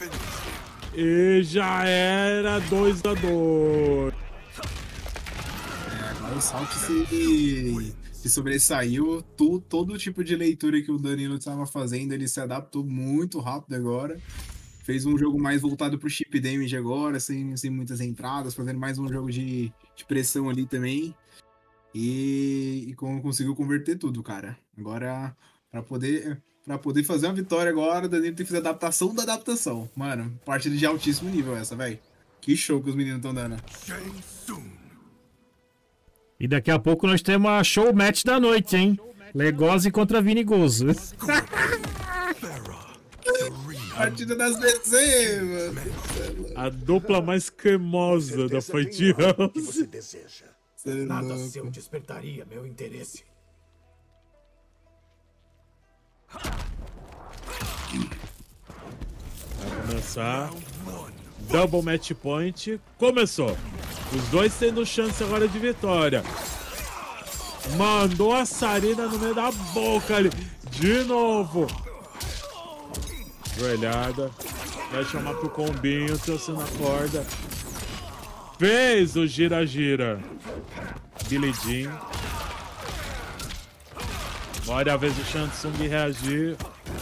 E já era 2-2. Agora o Salt se sobressaiu. Todo tipo de leitura que o Danilo estava fazendo, ele se adaptou muito rápido agora. Fez um jogo mais voltado pro chip damage agora, sem muitas entradas, fazendo mais um jogo de pressão ali também. E conseguiu converter tudo, cara. Agora, pra poder fazer uma vitória agora, o Danilo tem que fazer a adaptação da adaptação. Mano, partida de altíssimo nível essa, velho. Que show que os meninos estão dando. E daqui a pouco nós temos a show match da noite, hein? Legosi contra Vinigoso. Partida das DC, mano. A dupla mais cremosa da Fight House. Você deseja. Nada seu despertaria meu interesse. Vai começar. Double match point. Começou. Os dois tendo chance agora de vitória. Mandou a Sarina no meio da boca ali. De novo. Joelhada. Vai chamar pro combinho. Trouxe na corda. Fez o gira-gira. Billy Jean. Agora é a vez do Shansung reagir.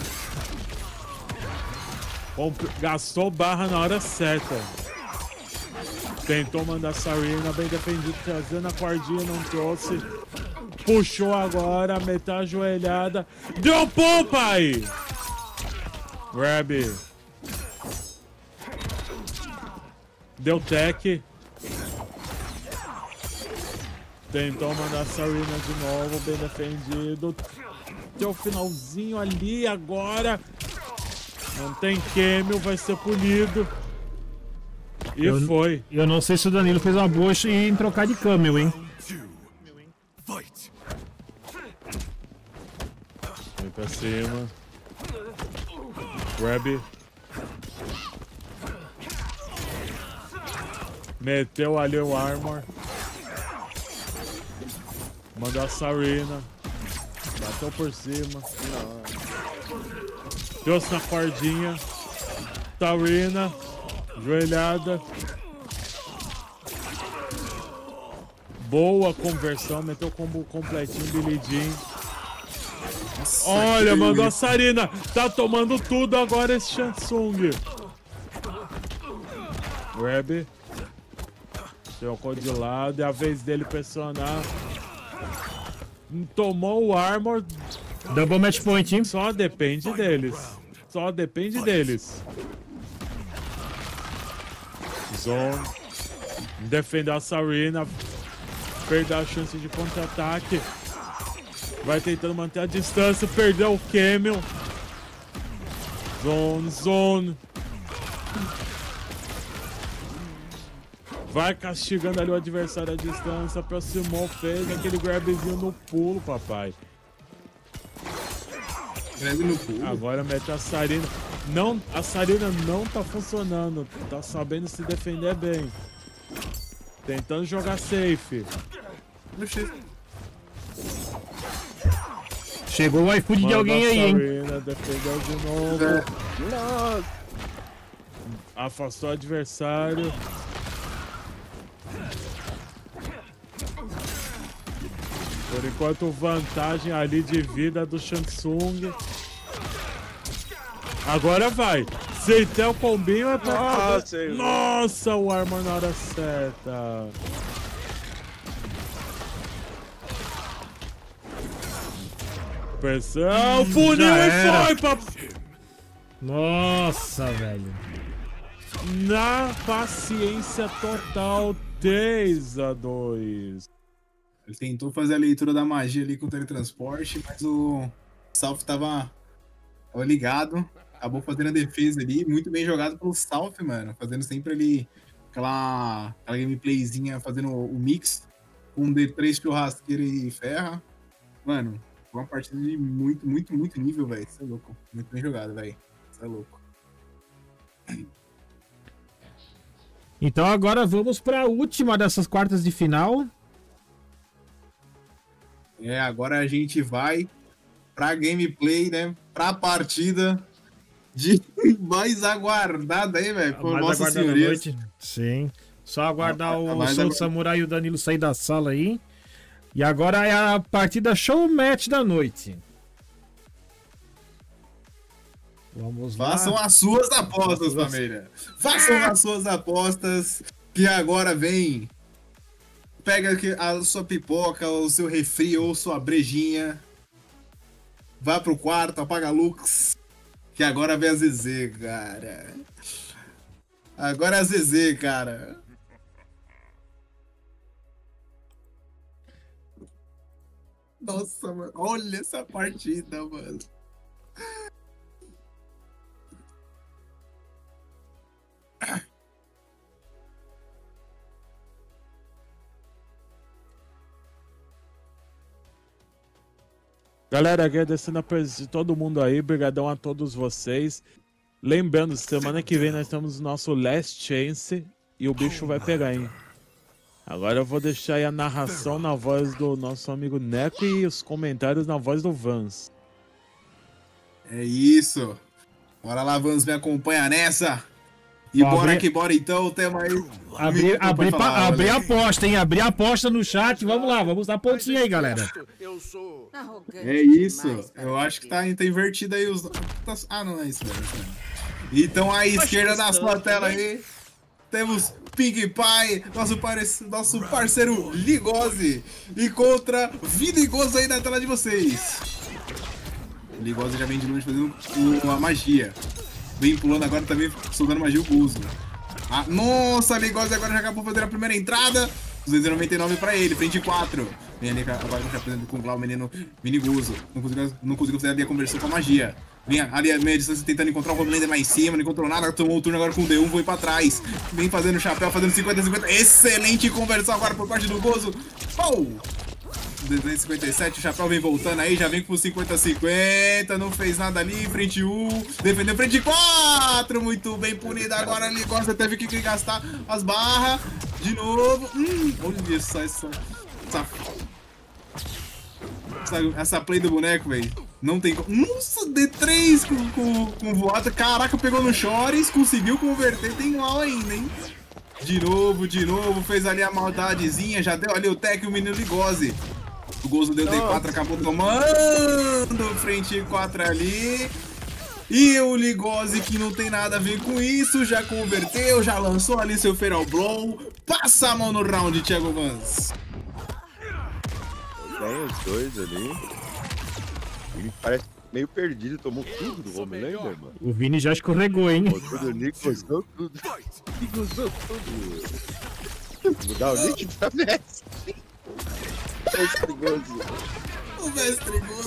Gastou barra na hora certa. Tentou mandar Sarina, bem defendido, trazendo a cordinha, não trouxe. Puxou agora, meteu a joelhada. Deu pum, pai! Grab. Deu tech. Tentou mandar a Sarina de novo, bem defendido. Tem o finalzinho ali agora. Não tem Camel, vai ser punido. E foi. Eu não sei se o Danilo fez uma boa em trocar de Camel, hein? Vem pra cima. Grab. Meteu ali o Armor. Mandou a Sarina. Bateu por cima. Trouxe na cordinha. Sarina. Joelhada. Boa conversão. Meteu o combo completinho. Billy Jean. Olha, mandou a Sarina. Tá tomando tudo agora esse Shansung. Grab. Trocou de lado. É a vez dele pressionar. Tomou o Armor. Double match point, hein? Só depende deles. Só depende deles. Zone. Defendeu a Sarina. Perdeu a chance de contra-ataque. Vai tentando manter a distância. Perdeu o Camel. Zone. Vai castigando ali o adversário à distância. Aproximou, fez aquele grabzinho no pulo, papai. Grab no pulo. Agora mete a Sarina. Não, a Sarina não tá funcionando. Tá sabendo se defender bem. Tentando jogar safe. Chegou o iFood de alguém aí, hein? Defendeu de novo. Nossa. Afastou o adversário. Por enquanto, vantagem ali de vida do Shansung. Agora vai. Se tem o combinho é pra... Nossa, o Armor na hora certa. Pressão, puniu e foi pra... Nossa, velho. Na paciência total, 3-2. Ele tentou fazer a leitura da magia ali com o teletransporte, mas o South tava ligado. Acabou fazendo a defesa ali. Muito bem jogado pelo South, mano. Fazendo sempre ali aquela gameplayzinha, fazendo o mix com D3 churrasqueira e ferra. Mano, foi uma partida de muito nível, velho. Isso é louco. Muito bem jogado, velho. Isso é louco. Então agora vamos para a última dessas quartas de final. Agora a gente vai pra gameplay, né? Pra partida de mais aguardada aí, velho. Por Nossa Senhoria. Sim. Só aguardar o Soul Samurai e o Danilo sair da sala aí. E agora é a partida show match da noite. Vamos lá. Façam as suas apostas, família. Façam as suas apostas, que agora vem. Pega a sua pipoca, o seu refri ou sua brejinha. Vá pro quarto, apaga a luz. Que agora vem a Zezé, cara. Agora é a Zezé, cara. Nossa, mano. Olha essa partida, mano. Galera, agradecendo a presença de todo mundo aí, brigadão a todos vocês. Lembrando, semana que vem nós temos o nosso Last Chance e o bicho vai pegar, hein? Agora eu vou deixar aí a narração na voz do nosso amigo Neco e os comentários na voz do Vans. É isso. Bora lá, Vans, me acompanha nessa. E bora que bora então, o tema aí. Abrir a aposta, hein? Abrir a aposta no chat. Vamos lá, vamos dar pontinha aí, galera. É isso. Eu acho que tá invertido aí os. Ah, não é isso mesmo. Então à esquerda da sua tela aí, temos Pink Pie, nosso parceiro Ligose. E contra Vinigoso aí na tela de vocês. O Ligose já vem de longe fazendo uma magia. Vem pulando agora também, soltando magia o Guzo. Ah, nossa, Ligose agora já acabou fazendo a primeira entrada. 299 pra ele, frente 4. Vem ali agora já apresentando com o Glau, menino Miniguzo. Não conseguiu fazer ali a conversão com a magia. Vem ali a meia distância tentando encontrar o Homelander lá em cima, não encontrou nada, tomou o turno agora com o D1, foi pra trás. Vem fazendo chapéu, fazendo 50-50. Excelente conversão agora por parte do Gozo. Pou! 257, o chapéu vem voltando aí, já vem com 50-50, não fez nada ali, frente 1, defendeu frente 4, muito bem punido agora ali, Costa teve que gastar as barras, de novo, olha só essa play do boneco, velho, não tem como, nossa, D3 com voada, caraca, pegou no Chores, conseguiu converter, tem mal ainda, hein. De novo, fez ali a maldadezinha, já deu ali o tech e o menino Ligose. O Gozo deu D4, acabou tomando frente 4 ali. E o Ligose, que não tem nada a ver com isso, já converteu, já lançou ali seu Feral Blow. Passa a mão no round, Thiago Vans. Tem os dois ali. Ele parece meio perdido, tomou tudo do Homelander, mano. O Vini já escorregou, hein? O Nick gostou tudo. Mudar o Nick da mestre. O mestre Gozo.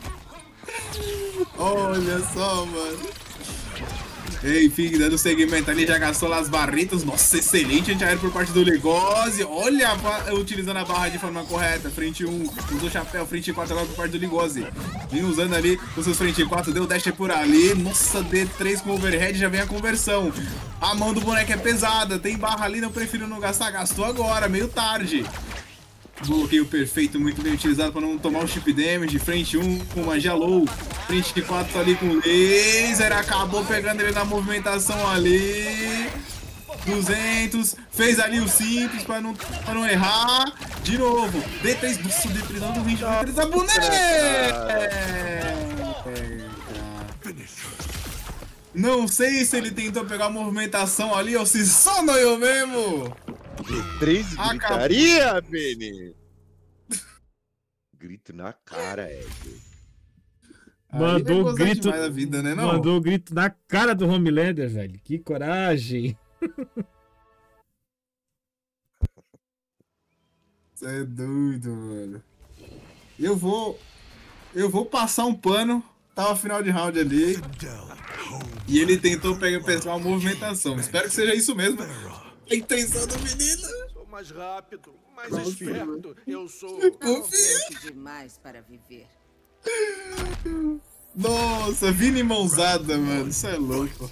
Olha só, mano. Enfim, dando segmento ali, já gastou lá as barretas. Nossa, excelente antiaéreo por parte do Ligose. Olha, utilizando a barra de forma correta. Frente 1, usou chapéu. Frente 4 agora por parte do Ligose. Vem usando ali os seus frente 4, deu dash por ali. Nossa, D3 com overhead, já vem a conversão. A mão do boneco é pesada, tem barra ali, não prefiro não gastar. Gastou agora, meio tarde. Bloqueio perfeito, muito bem utilizado para não tomar o chip damage. Frente 1 com magia low. Frente 4 ali com laser. Acabou pegando ele na movimentação ali. 200. Fez ali o simples para não errar. De novo. D3. Nossa, o D3 não do range. D3 da boneca. Não sei se ele tentou pegar a movimentação ali ou se só noiou mesmo. D3 gritaria, Vini. Grito na cara, Ed. Mandou o grito, da vida, né, não? Mandou o grito na cara do Homelander, velho. Que coragem. Você é doido, mano. Eu vou passar um pano. Tava final de round ali. E ele tentou pegar uma movimentação. Espero que seja isso mesmo. A intenção do menino. Sou mais rápido, mais esperto. Eu sou Confia. demais para viver. Nossa, Vini mãozada, mano. Isso é louco.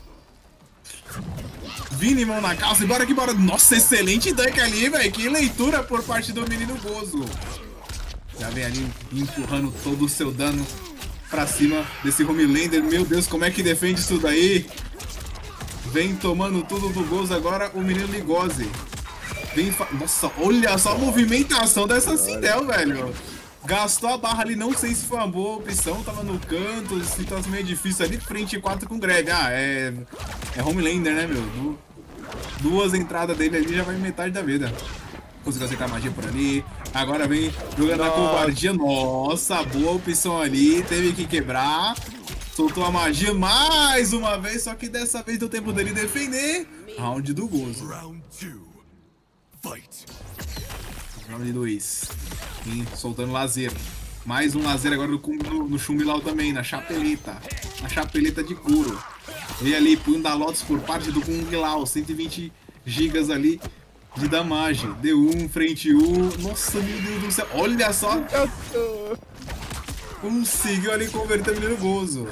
Vini mão na calça e bora que bora. Nossa, excelente dunk ali, velho. Que leitura por parte do menino Gozo. Já vem ali empurrando todo o seu dano pra cima desse Homelander. Meu Deus, como é que defende isso daí? Vem tomando tudo do Gozo agora o menino Ligose. Nossa, olha só a movimentação dessa Sindel, velho. Gastou a barra ali, não sei se foi uma boa opção. Tava no canto, situação meio difícil ali. Frente 4 com Greg. Ah, é Homelander, né, meu? Duas entradas dele ali já vai metade da vida. Conseguiu aceitar a magia por ali. Agora vem jogando a covardia. Nossa, boa opção ali. Teve que quebrar. Soltou a magia mais uma vez. Só que dessa vez deu tempo dele defender. Round do Gozo. Round 2. Fight. Round 2. Soltando lazer. Mais um lazer agora no Shumilau também. Na chapeleta. Na chapeleta de couro. Vem ali, punho da Lotus por parte do Kung Lao. 120 gigas ali de damage. D1, frente 1. Nossa, meu Deus do céu. Olha só. Conseguiu ali converter o menino Gozo.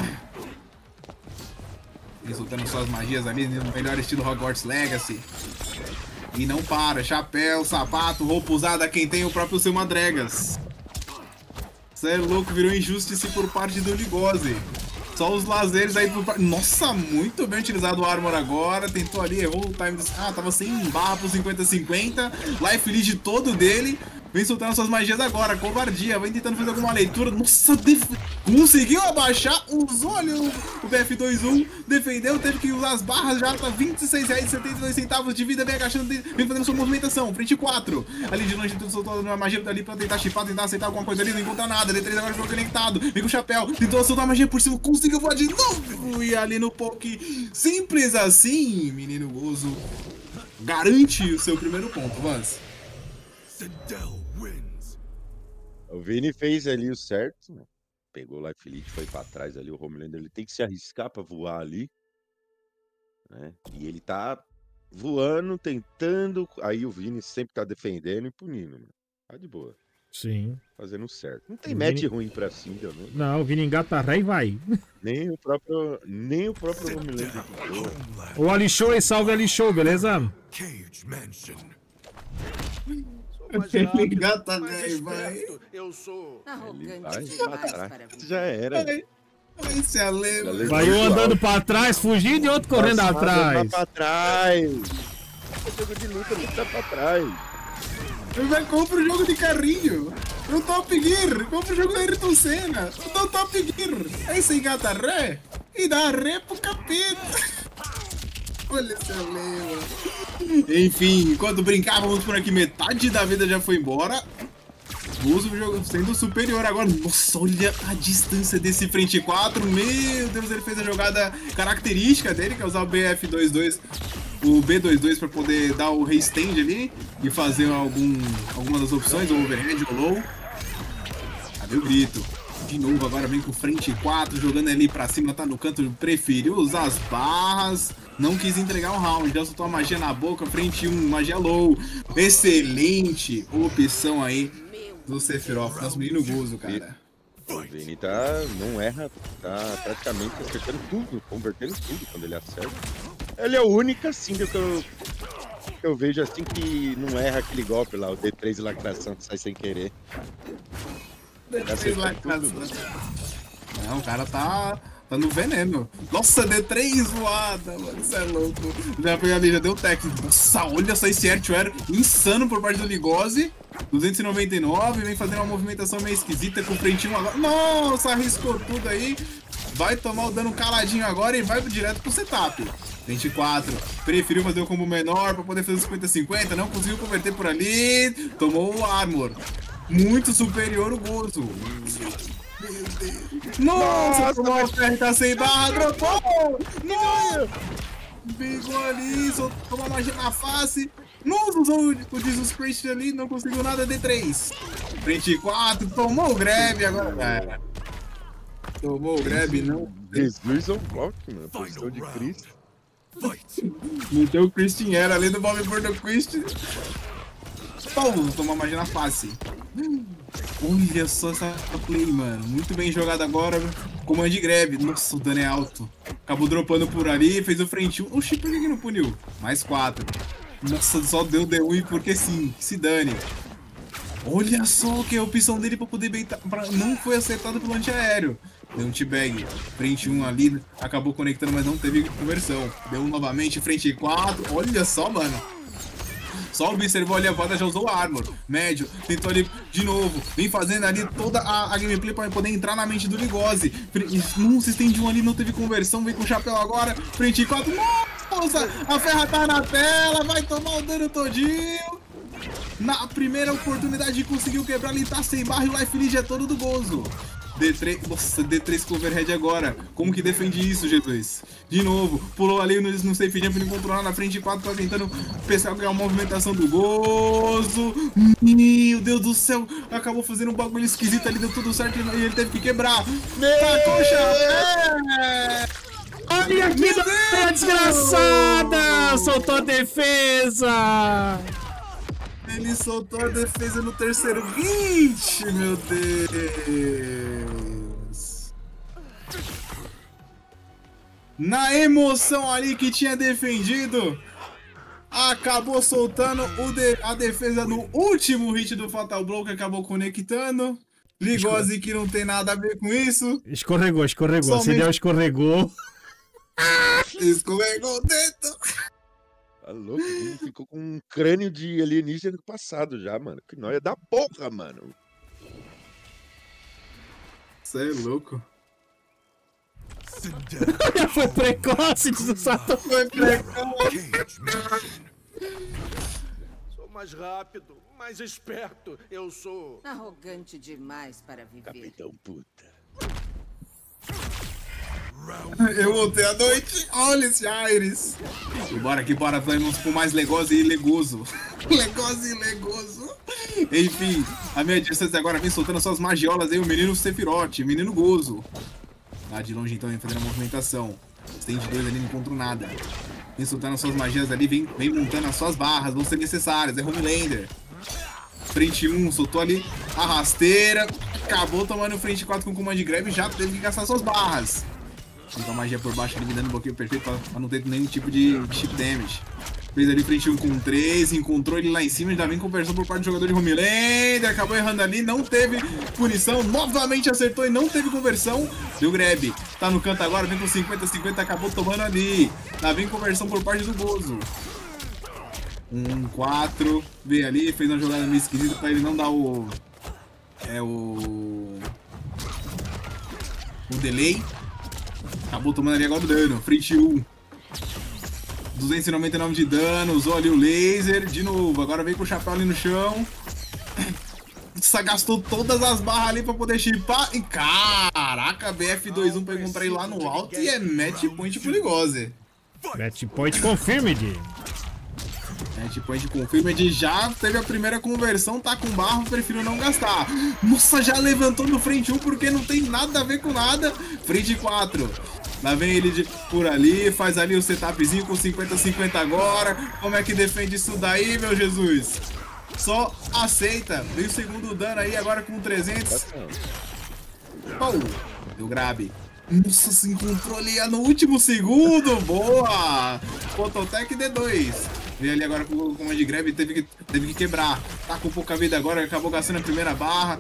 Vem soltando suas magias ali no melhor estilo Hogwarts Legacy. E não para. Chapéu, sapato, roupa usada. Quem tem o próprio seu Madregas. Cê é louco, virou injustiça por parte do Ligose. Só os lazeres aí por parte. Nossa, muito bem utilizado o Armor agora. Tentou ali, errou o time. Ah, tava sem barra pro 50-50. Life lead todo dele. Vem soltando suas magias agora. Covardia. Vem tentando fazer alguma leitura. Nossa, conseguiu abaixar. Usou ali o BF2-1. Defendeu. Teve que usar as barras. Já tá R$26,72 de vida. Vem agachando. Vem fazendo sua movimentação. Frente 4. Ali de longe, tentando soltar uma magia ali pra tentar chipar. Tentar aceitar alguma coisa ali. Não encontra nada. D3 agora ficou conectado. Vem com o chapéu. Tentou soltar a magia por cima. Conseguiu voar de novo. E ali no poke. Simples assim. Menino Gozo garante o seu primeiro ponto. Vance. O Vini fez ali o certo, né? Pegou o Life Lead, foi pra trás ali. O Homelander, ele tem que se arriscar pra voar ali, né? E ele tá voando, tentando. Aí o Vini sempre tá defendendo e punindo, né? Tá de boa. Sim. Fazendo certo. Não tem match ruim pra Sindel, né? Não, o Vini engata ré e vai. Nem o próprio Homelander. O Alixou e salve Alixou, beleza? Cage Mansion. Gata, vai. Eu sou Arrogante Vai demais pra para trás. viver. Já era. Vai se alema. Vai um andando pra trás, fugindo e outro correndo atrás. Pra trás. O jogo de luta não tá pra trás. Vai, compra o jogo de carrinho. No Top Gear. Compra o jogo da Ayrton Senna. No Top Gear. Aí você engata ré e dá ré pro capeta. Olha esse alema. Enfim, enquanto brincávamos por aqui, metade da vida já foi embora. Gozo sendo superior agora. Nossa, olha a distância desse frente 4. Meu Deus, ele fez a jogada característica dele, que é usar o BF22, o B22 para poder dar o restand ali e fazer algumas das opções, o overhead ou low. Cadê o grito? De novo, agora vem com frente 4, jogando ali pra cima, tá no canto, preferiu usar as barras, não quis entregar um round, já soltou a magia na boca, frente 1, magia low. Excelente opção aí do Sephiroth, nosso menino Gozo, cara. O Vini não erra, tá praticamente acertando tudo, convertendo tudo quando ele acerta. Ele é a única Sindel que eu vejo assim que não erra aquele golpe lá, o D3 lacração que sai sem querer. D3 lacração. Não, o cara tá no veneno. Nossa, D3 voada, mano. Isso é louco. Já peguei ali, já deu técnico. Nossa, olha só esse Airware insano por parte do Ligose. 299, vem fazendo uma movimentação meio esquisita com o frentinho agora. Nossa, arriscou tudo aí. Vai tomar o dano caladinho agora e vai direto pro setup. 24. Preferiu fazer o combo menor pra poder fazer 50-50. Não conseguiu converter por ali. Tomou o Armor. Muito superior o Gozo. Meu Deus. Nossa, tomou a ferro, tá sem barra. Dropou. Não. Pegou ali. Tomou a magia na face. Não usou o Jesus Christ ali. Não conseguiu nada. D3. Frente 4. Tomou o grab agora, cara. Tomou o grab, não. Jesus é um bloco, mano. Posição de Cristo. Não tem o Christian era além do Bob Burn do Christian. Tomou magia na face. Olha só essa play, mano. Muito bem jogado agora. Comando de grab. Nossa, o dano é alto. Acabou dropando por ali. Fez o frente 1. Oxi, por que não puniu? Mais 4. Nossa, só deu D1 porque sim. Se dane. Olha só que é a opção dele pra poder beitar. Não foi acertado pelo antiaéreo. Deu um T-Bag. Frente 1 ali. Acabou conectando, mas não teve conversão. Deu 1 novamente. Frente 4. Olha só, mano. Só observou ali a voada, já usou o Armor. Médio. Tentou ali de novo. Vem fazendo ali toda a gameplay pra poder entrar na mente do Ligose. Não se estende um ali, não teve conversão. Vem com o chapéu agora. Frente 4. Nossa! A ferra tá na tela. Vai tomar o dano todinho. Na primeira oportunidade conseguiu quebrar, ele tá sem barra e o Life Lead é todo do Gozo. D3, nossa, D3 com overhead agora. Como que defende isso, Jesus? De novo, pulou ali no safe jump, não encontrou nada na frente 4, tá tentando pensar que é a movimentação do Gozo. Meu Deus do céu, acabou fazendo um bagulho esquisito ali, deu tudo certo e ele teve que quebrar. Olha que desgraçada! Soltou a defesa! Ele soltou a defesa no terceiro hit, meu Deus. Na emoção ali que tinha defendido, acabou soltando a defesa no último hit do Fatal Blow que acabou conectando. Ligose que não tem nada a ver com isso. Escorregou. Somente... Ciliel escorregou. Escorregou dentro. Tá louco, ele ficou com um crânio de alienígena do passado já, mano. Que nóia da porra, mano. Você é louco. Foi precoce, diz o Sato. Foi precoce. Sou mais rápido, mais esperto. Eu sou... arrogante demais para viver. Capitão puta. Eu voltei à noite. Olha esse Aires. E bora aqui, bora. Vamos por mais Legose e Legoso. Legose e Legoso. Enfim, a minha distância agora vem soltando suas magiolas aí. O menino Sephiroth, o menino Gozo. Lá de longe, então, vem fazendo a movimentação. Stand 2 ali, não encontro nada. Vem soltando as suas magias ali, vem montando as suas barras. Vão ser necessárias. É Homelander. Frente 1, soltou ali a rasteira. Acabou tomando frente 4 com comando de grab e já teve que gastar suas barras. Então a magia por baixo, eliminando o bloqueio perfeito pra não ter nenhum tipo de chip damage. Fez ali frente 1 com 3, encontrou ele lá em cima, já vem conversando por parte do jogador de Homelander, acabou errando ali, não teve punição, novamente acertou e não teve conversão. Deu grab, tá no canto agora, vem com 50-50, acabou tomando ali. Lá vem conversão por parte do Gozo. 1-4, veio ali, fez uma jogada meio esquisita pra ele não dar o delay. Acabou tomando ali agora o dano. Frente 1. 299 de dano. Usou ali o laser. De novo. Agora vem com o chapéu ali no chão. Gastou todas as barras ali pra poder chipar. E caraca, BF21 pra encontrar ele lá no alto. E é match point pro Ligose. Match point confirmed. Match point confirmed. Já teve a primeira conversão. Tá com barro. Prefiro não gastar. Nossa, já levantou no frente 1 porque não tem nada a ver com nada. Frente 4. Lá vem ele por ali, faz ali o setupzinho com 50-50 agora. Como é que defende isso daí, meu Jesus? Só aceita. Veio o segundo dano aí agora com 300. Deu grab. Nossa, se encontrou ali no último segundo. Boa! Phototech D2. Veio ali agora com o comando de grab e teve que quebrar. Tá com pouca vida agora, acabou gastando a primeira barra.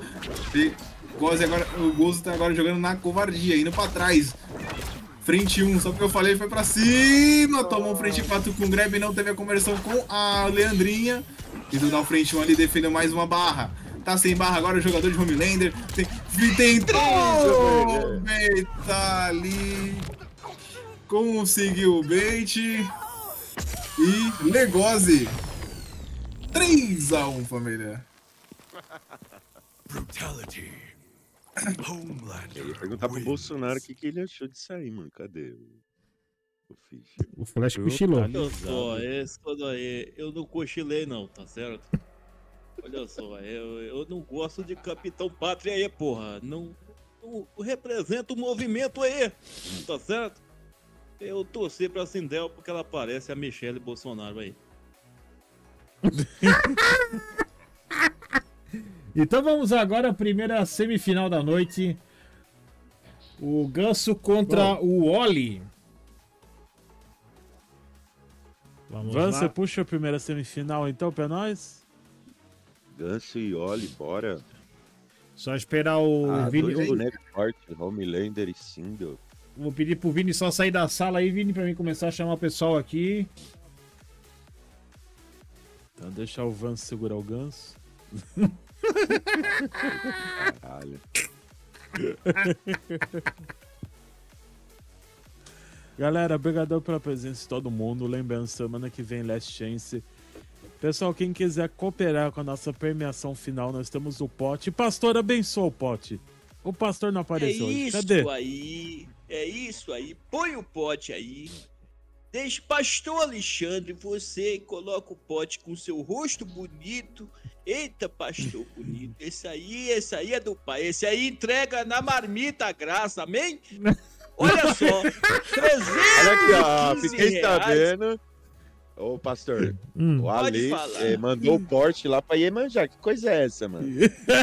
O Gozo tá agora jogando na covardia, indo pra trás. Frente 1, só porque eu falei, ele foi pra cima. Tomou frente 4 com o grab e não teve a conversão com a Leandrinha. Tentou dar o frente 1 ali, defendeu mais uma barra. Tá sem barra agora o jogador de Homelander. Tentou! Eita ali. Conseguiu o bait. E Legose. 3-1, família. Brutality. Eu ia perguntar pro Bolsonaro o que ele achou disso aí, mano. Cadê o Fischer? O Flash cochilou. Olha só, esse todo aí, eu não cochilei não, tá certo? Olha só, eu não gosto de Capitão Pátria aí, porra. Não representa o movimento aí, tá certo? Eu torci pra Sindel porque ela parece a Michelle Bolsonaro aí. Então vamos agora à primeira semifinal da noite. O Ganso contra o Oli. Vamos lá. Você puxa a primeira semifinal então pra nós? Ganso e Oli, bora. Só esperar o Vini. Dois bonecos fortes, Homelander e Sindel. Vou pedir pro Vini só sair da sala aí, Vini, pra mim começar a chamar o pessoal aqui. Então deixa o Vance segurar o Ganso. Caralho. Galera, obrigadão pela presença de todo mundo. Lembrando, semana que vem Last Chance. Pessoal, quem quiser cooperar com a nossa premiação final, nós temos o pote. Pastor, abençoa o pote. O pastor não apareceu hoje. Cadê? É isso aí. Põe o pote aí. Deixa Pastor Alexandre, você coloca o pote com seu rosto bonito. Eita, pastor bonito. Esse aí é do pai. Esse aí entrega na marmita a graça, amém? Olha só. 315 Olha aqui, ó. Fiquei sabendo. Ô, pastor, o Ale mandou o porte lá pra Iemanjá. Que coisa é essa, mano?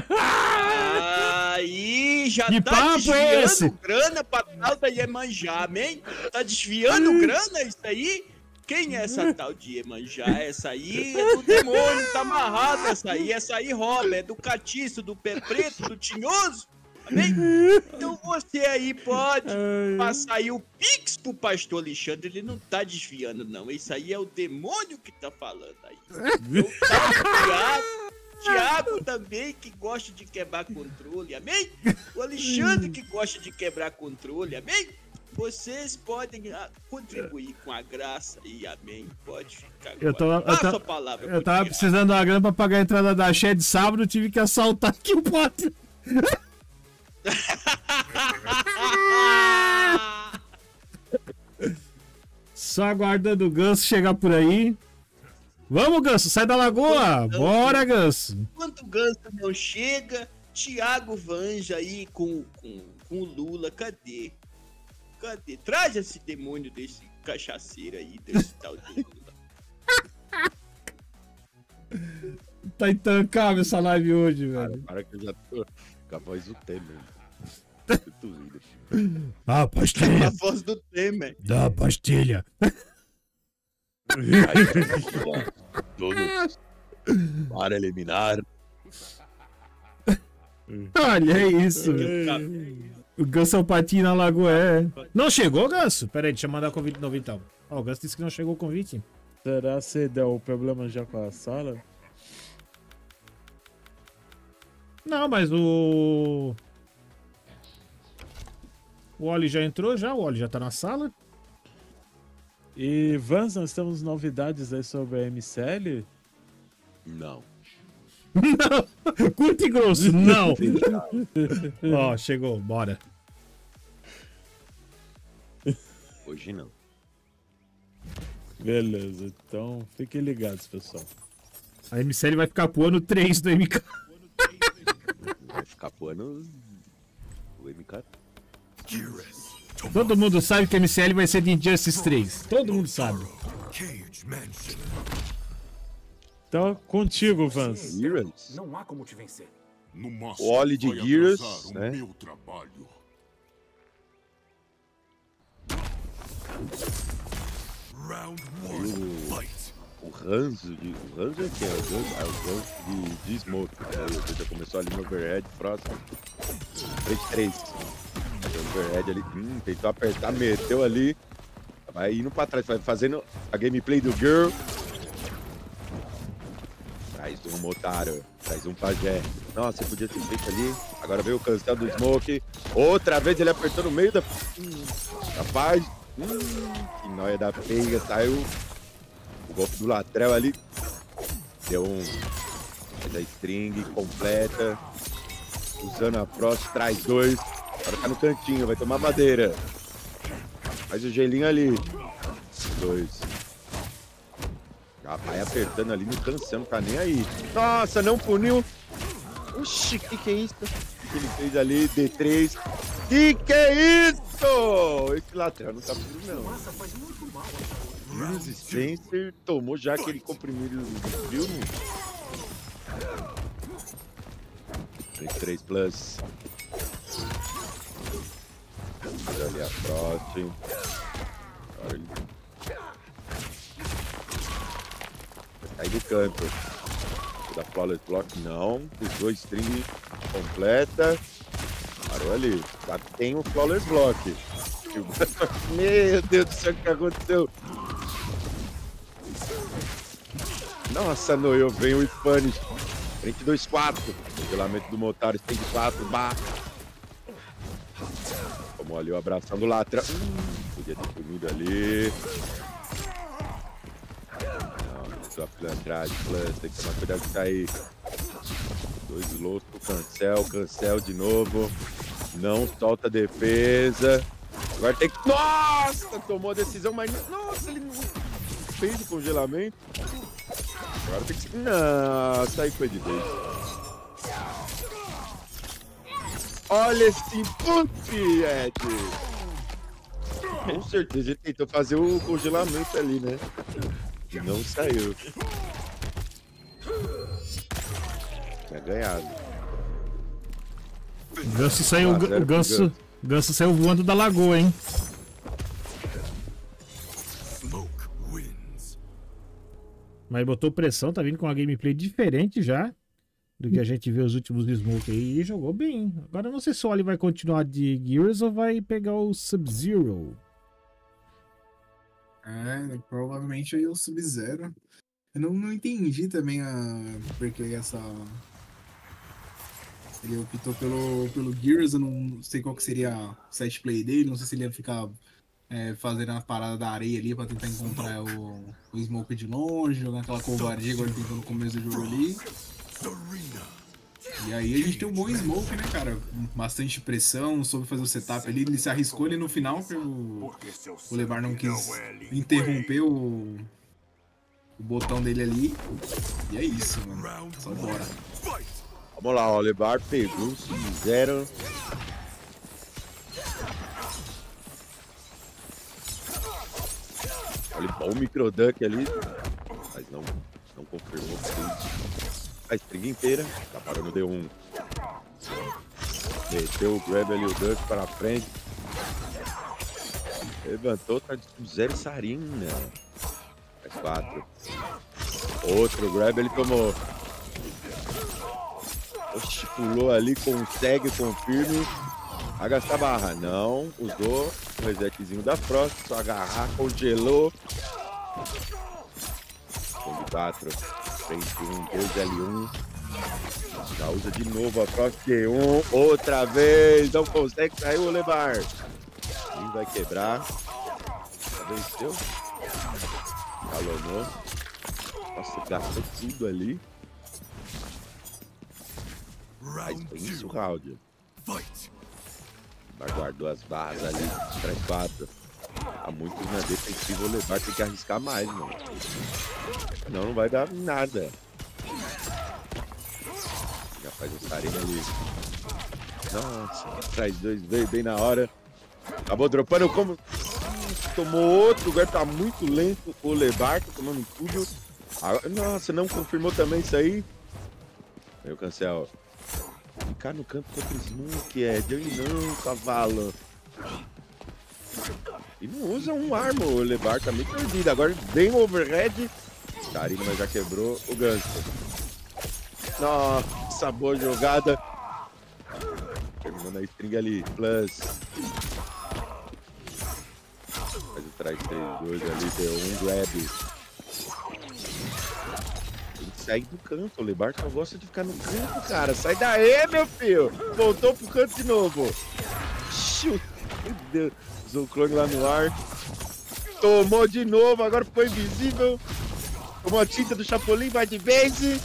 Aí já que tá desviando grana pra tal da Iemanjá, amém? Tá desviando grana isso aí? Quem é essa tal de Iemanjá? Essa aí é do demônio, tá amarrada essa aí rouba, é do catiço, do pé preto, do tinhoso, amém? Então você aí pode passar aí o Pix pro pastor Alexandre, ele não tá desviando não, isso aí é o demônio que tá falando aí. Então tá Thiago também, que gosta de quebrar controle, amém? O Alexandre que gosta de quebrar controle, amém? Vocês podem contribuir com a graça aí, amém? Pode ficar eu tava precisando da grana pra pagar a entrada da Shed sábado, tive que assaltar aqui o pote. Só aguardando o Ganso chegar por aí. Vamos, Ganso, sai da lagoa! Bora, Ganso! Enquanto o Ganso não chega, Thiago Vanja aí com o Lula, cadê? Cadê? Traz esse demônio desse cachaceiro aí, desse tal de Lula. Tá intancável essa live hoje, velho. Para que eu já tô com a voz do Temer. Ah, pastilha. A voz do Temer. Dá pastilha. Todos para eliminar. Olha isso. O Ganso é o patinho na lagoa, é. Não chegou, Ganso? Pera aí, deixa eu mandar o convite novo então. Ó, o Ganso disse que não chegou o convite. Será que deu problema já com a sala? Não, mas o Oli já entrou já? O Oli já tá na sala? E, Vans, nós temos novidades aí sobre a MCL? Não. Não! Curto e grosso, não! Ó, chegou, bora. Hoje não. Beleza, então fiquem ligados, pessoal. A MCL vai ficar pro ano 3 do MK. Vai ficar pro ano do MK. Todo mundo sabe que a MCL vai ser de Injustice 3. Todo mundo sabe. Então, contigo, Vans. Gears. Não há como te vencer. O Oli de Gears, né? Meu trabalho. Round 1. Fight. O Ranzo é quem? O Ranzo de Smoke. Já começou ali no overhead, próximo. 3-3. O overhead ali, tentou apertar, meteu ali. Vai indo pra trás, vai fazendo a gameplay do Girl. Traz um Motaro, traz um Pajé. Nossa, podia ter feito ali. Agora veio o cancel do Smoke. Outra vez ele apertou no meio da... Rapaz. Que nóia da peiga. Saiu o golpe do Latrell ali. Deu um... Faz a string completa. Usando a Frost, traz 2. Agora tá no cantinho, vai tomar madeira. Faz o gelinho ali. 2. Já vai apertando ali no cancel, não tá nem aí. Nossa, não puniu. Oxi, que é isso? O que ele fez ali, D3. Que é isso? Esse lateral não tá punindo, não. O Spencer tomou já aquele comprimido do filme. 3 plus. Olha ali a Frost. Olha ele. Aí do canto. Da Flawless Block, não. Usou string completa. Parou ali. Já tem o Flawless Block. Meu Deus do céu, o que aconteceu? Nossa, no eu venho o Spanish. Frente 2-4. Congelamento do Motaro, string 4. Bah. Tomou ali o abração do Latra. Podia ter comido ali. A pilantragem, tem que tomar cuidado que tá aí. 2 lows pro cancel de novo. Não solta a defesa. Agora tem que. Nossa! Tomou a decisão, mas. Nossa, ele não fez o congelamento. Agora tem que. Nossa, aí foi de vez. Olha esse pump, Ed! Com certeza ele tentou fazer o congelamento ali, né? E não saiu. Tinha ganhado. O Ganso saiu, o Ganso saiu voando da lagoa, hein? Mas botou pressão, tá vindo com uma gameplay diferente já do que a gente vê os últimos Smoke aí e jogou bem. Agora eu não sei se o Oli vai continuar de Gears ou vai pegar o Sub-Zero. Provavelmente aí o Sub-Zero. Eu não entendi também porque ele optou pelo Gears. Eu não sei qual que seria a set play dele. Não sei se ele ia ficar fazendo a parada da areia ali pra tentar encontrar o Smoke de longe, jogando aquela covardia igual ele tentou no começo do jogo ali. E aí a gente tem um bom Smoke, né, cara? Bastante pressão, soube fazer o setup ali. Ele se arriscou ali no final, porque o Lebar não quis interromper o botão dele ali. E é isso, mano. Só bora. Vamos lá, ó. O Lebar pegou, Sub-Zero. Olha, bom microdunk ali. Mas não confirmou. A string inteira, tá parando no D1. Meteu o grab ali, o dunk para frente. Levantou, tá de Sub-Zero e Sarina. Mais 4. Outro grab ele tomou. Oxi, pulou ali, consegue, confirme. Vai gastar a barra. Não, usou o resetzinho da Frost, só agarrar, congelou. 4. 3, 1, 2, L1. Já usa de novo a Frost Q1. Outra vez. Não consegue sair o Lebar. Ele vai quebrar. Venceu. Calonou. Nossa, gastou tudo ali. Mas foi isso o round. Mas guardou as barras ali. 3-4. Há muitos na defensiva, o Lebar tem que arriscar mais, mano. Senão não vai dar nada. Já faz o Sarina ali. Nossa, traz 2, veio bem na hora. Acabou dropando como... Tomou outro, agora tá muito lento. O Lebar tá tomando tudo. Nossa, não confirmou também isso aí. Aí o cancel. Ficar no canto contra o Smoke, deu e não, cavalo. E não usa um arma, o Lebar tá meio perdido. Agora vem o overhead. Karina, mas já quebrou o ganso. Nossa, boa jogada. Terminando a string ali. Plus. Faz o trás 3-2 ali. Deu um grab. Tem que sair do canto. O Lebar só gosta de ficar no canto, cara. Sai daí, meu filho. Voltou pro canto de novo. Meu Deus. Usou o clone lá no ar. Tomou de novo. Agora ficou invisível. Tomou a tinta do Chapolin. Vai de base.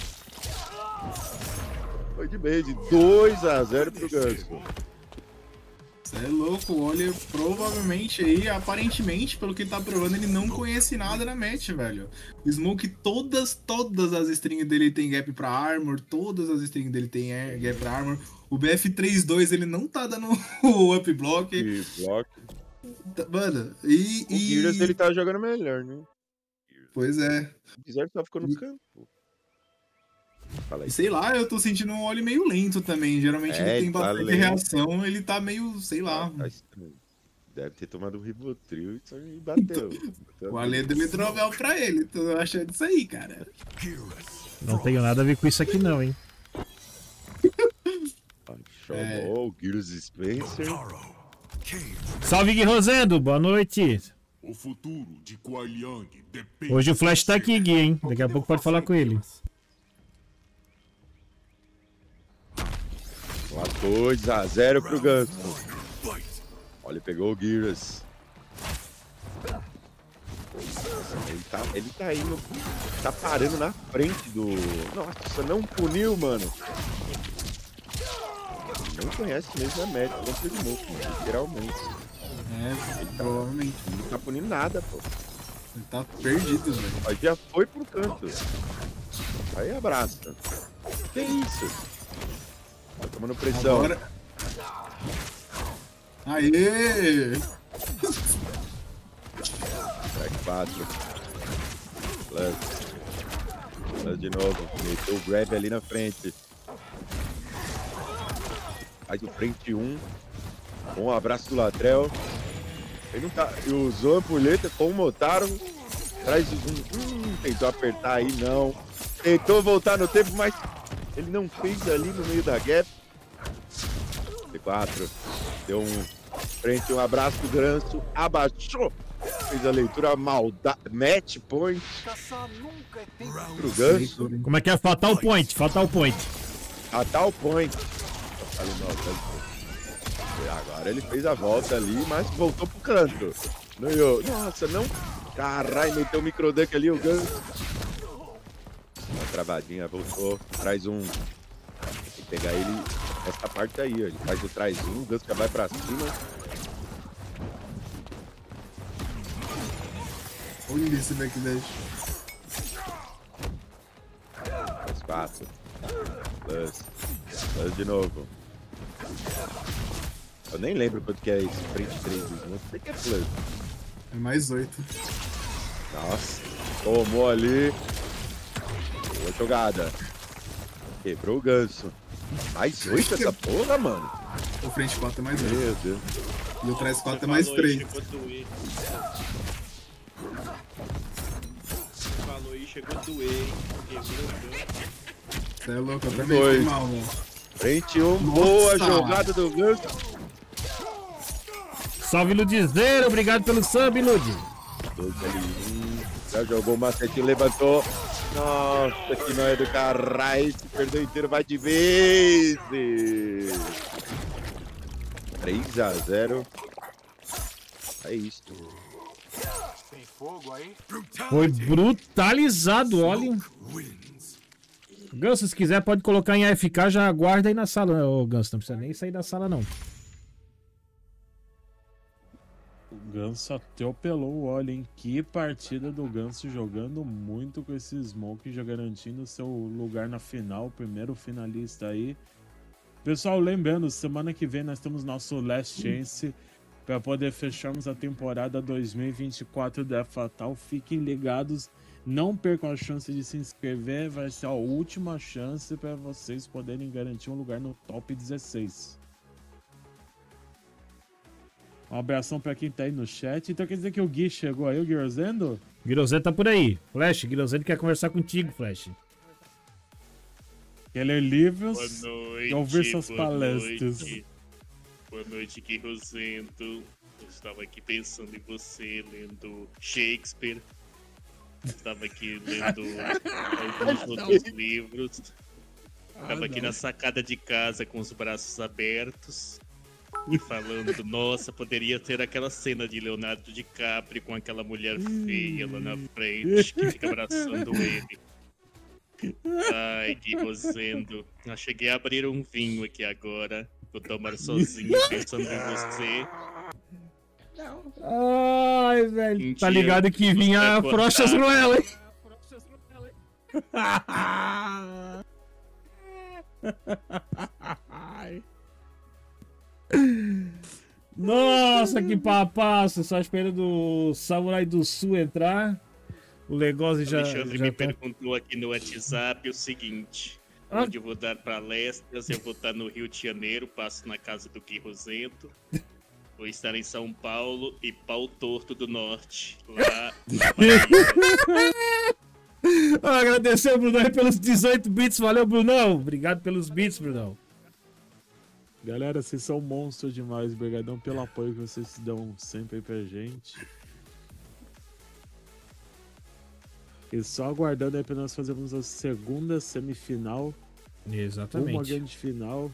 Foi de base. 2-0 pro Ganso. Você é louco. Olha, provavelmente aí, aparentemente, pelo que ele tá provando, ele não conhece nada na match, velho. O Smoke, todas as strings dele tem gap pra armor. Todas as strings dele tem gap pra armor. O BF3-2, ele não tá dando o up block. Mano, O Gears, ele tá jogando melhor, né? Pois é. O Gears só ficou no campo. Fala aí. Sei lá, eu tô sentindo um olho meio lento também. Geralmente ele tem bastante reação, ele tá meio, sei lá. Tá estranho. Deve ter tomado um Rivotril e bateu. O Ale deu hidrovel pra ele, tô achando isso aí, cara. Não tenho nada a ver com isso aqui não, hein. Chamou o Gears Spencer. Salve, Gui Rosendo, boa noite. O futuro de Kuai Liang depende. Hoje o Flash tá aqui, Gui, hein. Daqui a pouco pode falar com ele. Lá 2-0 pro Ganso. Olha, pegou o Gears. Ele tá indo. Tá parando na frente do. Nossa, não puniu, mano. Não conhece mesmo a média. Não fez smoke, literalmente. Ele provavelmente. Ele não tá punindo nada, pô. Ele tá perdido, velho. Mas já foi pro canto. Aí abraça. Que isso? Tá tomando pressão. Agora... Aê! Track 4. Plus de novo. Meteu o grab ali na frente. Faz o frente 1. Com um abraço do Latrell. Ele não tá. E usou a ampulheta com o Motaro. Traz um. Tentou apertar aí, não. Tentou voltar no tempo, mas ele não fez ali no meio da gap. C4. Deu um frente, um abraço do Ganso. Abaixou. Fez a leitura match point pro Ganso. Como é que é? Fatal point, fatal point. Fatal point. Agora ele fez a volta ali, mas voltou pro canto. Nossa, não. Caralho, meteu o microdunk ali, o Ganso. Uma travadinha, voltou. Traz um. Tem que pegar ele nessa parte aí, ó. Ele faz o traz um, o Ganso já vai pra cima. Olha esse backdash. Mais 4. Plus de novo. Eu nem lembro quanto que é esse frente 3. Não sei que é plus. É mais 8. Nossa. Tomou ali. Boa jogada. Quebrou o Ganso. Mais 8 essa porra, mano. O frente 4 é mais 8. Meu Deus. E o trás 4 é mais 3. Falou aí, chegou a doer. Você é louco, eu também fiquei mal, mano. Frente 1, boa jogada do Ganso. Salve, Ludizeiro, obrigado pelo sub, Lud. Já jogou o macetinho, levantou. Nossa, que não é do caralho. Se perdeu inteiro, vai de vez. 3-0. É isso. Foi brutalizado, olha. Ganso, se quiser, pode colocar em AFK, já aguarda aí na sala. Ô, Ganso, não precisa nem sair da sala, não. O Ganso atropelou o Oli, hein? Que partida do Ganso, jogando muito com esse Smoke, já garantindo seu lugar na final, primeiro finalista aí. Pessoal, lembrando, semana que vem nós temos nosso Last Chance para poder fecharmos a temporada 2024 da Fatal. Fiquem ligados, não percam a chance de se inscrever, vai ser a última chance para vocês poderem garantir um lugar no top 16. Um abração pra quem tá aí no chat. Então quer dizer que o Gui chegou aí, o Gui Rosendo? Gui Rosendo tá por aí. Flash, Gui Rosendo quer conversar contigo, Flash. Quer ler livros Boa noite, e ouvir suas boa palestras. Noite. Boa noite, Gui Rosendo. Eu estava aqui pensando em você, lendo Shakespeare. Estava aqui lendo alguns outros livros. Estava aqui na sacada de casa com os braços abertos. E falando, nossa, poderia ter aquela cena de Leonardo DiCaprio com aquela mulher feia lá na frente que fica abraçando ele. Ai, Gui Rosendo. Eu cheguei a abrir um vinho aqui agora. Vou tomar sozinho, pensando em você. Ai, velho. Tá ligado que vinha Frochas Ruela, hein? Nossa, que papaço. Só esperando o Samurai do Sul entrar. O Legosi já. O Alexandre já me tá... perguntou aqui no WhatsApp o seguinte: onde eu vou dar palestras? Eu vou estar no Rio de Janeiro, passo na casa do Gui Rosendo. Vou estar em São Paulo e Pau Torto do Norte, lá na Bahia. Agradecer o Brunão pelos 18 bits. Valeu, Brunão. Obrigado pelos bits, Brunão. Galera, vocês são monstros demais. Obrigadão pelo apoio que vocês dão sempre aí pra gente. E só aguardando aí pra nós fazermos a segunda semifinal. Exatamente. Uma grande final.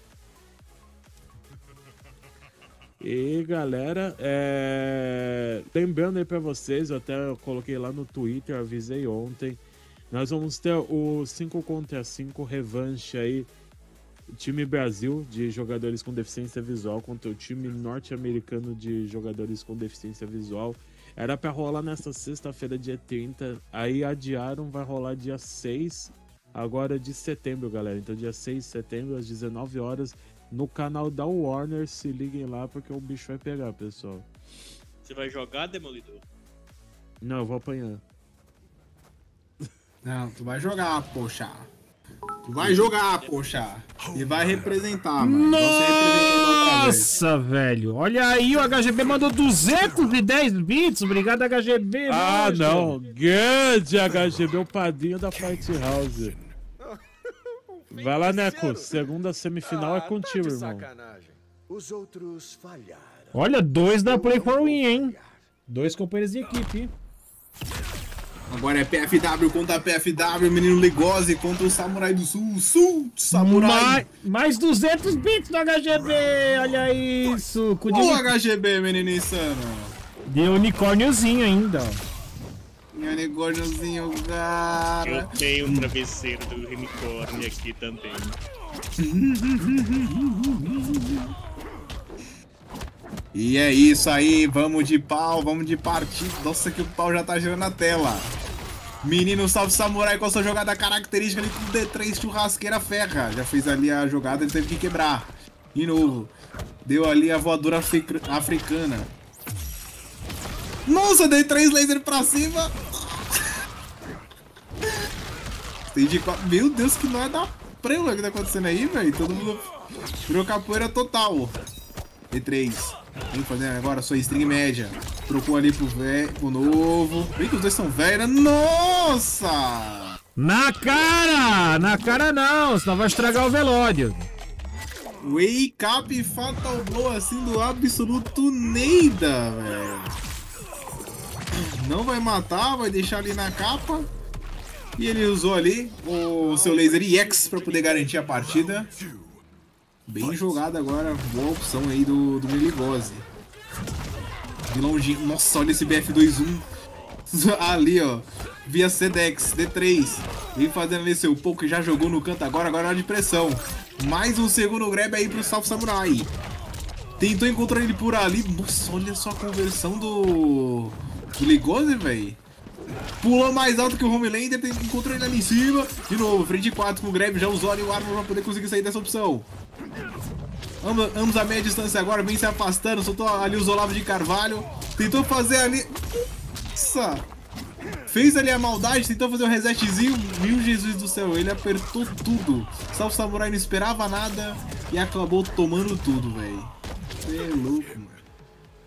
E galera, lembrando aí pra vocês, eu até coloquei lá no Twitter, avisei ontem. Nós vamos ter o 5 contra 5 revanche aí. Time Brasil de jogadores com deficiência visual contra o time norte-americano de jogadores com deficiência visual. Era pra rolar nessa sexta-feira, dia 30. Aí adiaram, vai rolar dia 6 agora de setembro, galera. Então dia 6 de setembro, às 19 horas, no canal da Warner. Se liguem lá porque o bicho vai pegar, pessoal. Você vai jogar, Demolidor? Não, eu vou apanhar. Não, tu vai jogar, poxa. Tu vai jogar, poxa. E vai representar, mano. Nossa, velho. Olha aí, o HGB mandou 210 bits. Obrigado, HGB. Ah, não. Grande HGB, o padrinho da Fight House. Vai lá, Neco. Segunda semifinal é contigo, irmão. Os outros falharam. Olha, 2 da Play for Win, hein? 2 companheiros de equipe, hein? Agora é PFW contra PFW, menino Legosi contra o Samurai do Sul. Samurai. Mais 200 bits do HGB, olha isso. O HGB, menino insano. De unicórniozinho ainda, ó. Unicórniozinho, cara. Eu tenho um travesseiro do unicórnio aqui também. E é isso aí, vamos de pau, vamos de partida. Nossa, que o pau já tá girando na tela. Menino Salve Samurai com a sua jogada característica ali com o D3 churrasqueira ferra. Já fez ali a jogada, ele teve que quebrar. De novo. Deu ali a voadora africana. Nossa, D3 laser pra cima. Stage 4. Meu Deus, que não é da prela que tá acontecendo aí, velho. Todo mundo virou capoeira total. D3. Vem fazendo agora a sua string média. Trocou ali pro velho, pro novo. Vem que os dois são velhos, né? Nossa! Na cara! Na cara não, senão vai estragar o velório. Wake up Fatal Blow assim do absoluto Neida, velho. Não vai matar, vai deixar ali na capa. E ele usou ali o seu laser EX pra poder garantir a partida. Bem jogado agora, boa opção aí do Legosi. De longinho, nossa, olha esse BF21. Ali, ó, via Sedex, D3. Vem fazendo ali seu pouco, já jogou no canto agora é hora de pressão. Mais um segundo grab aí pro Salve Samurai. Tentou encontrar ele por ali. Nossa, olha só a conversão do Legosi, velho. Pulou mais alto que o Homelander, encontrou ele ali em cima. De novo, frente 4 com o grab, já usou ali o arma pra poder conseguir sair dessa opção. Ambos a meia distância agora, vem se afastando, soltou ali os Olavo de Carvalho. Tentou fazer ali... Nossa! Fez ali a maldade, tentou fazer um resetzinho. Meu Jesus do céu, ele apertou tudo. Salve Samurai não esperava nada e acabou tomando tudo, velho. Você é louco, mano.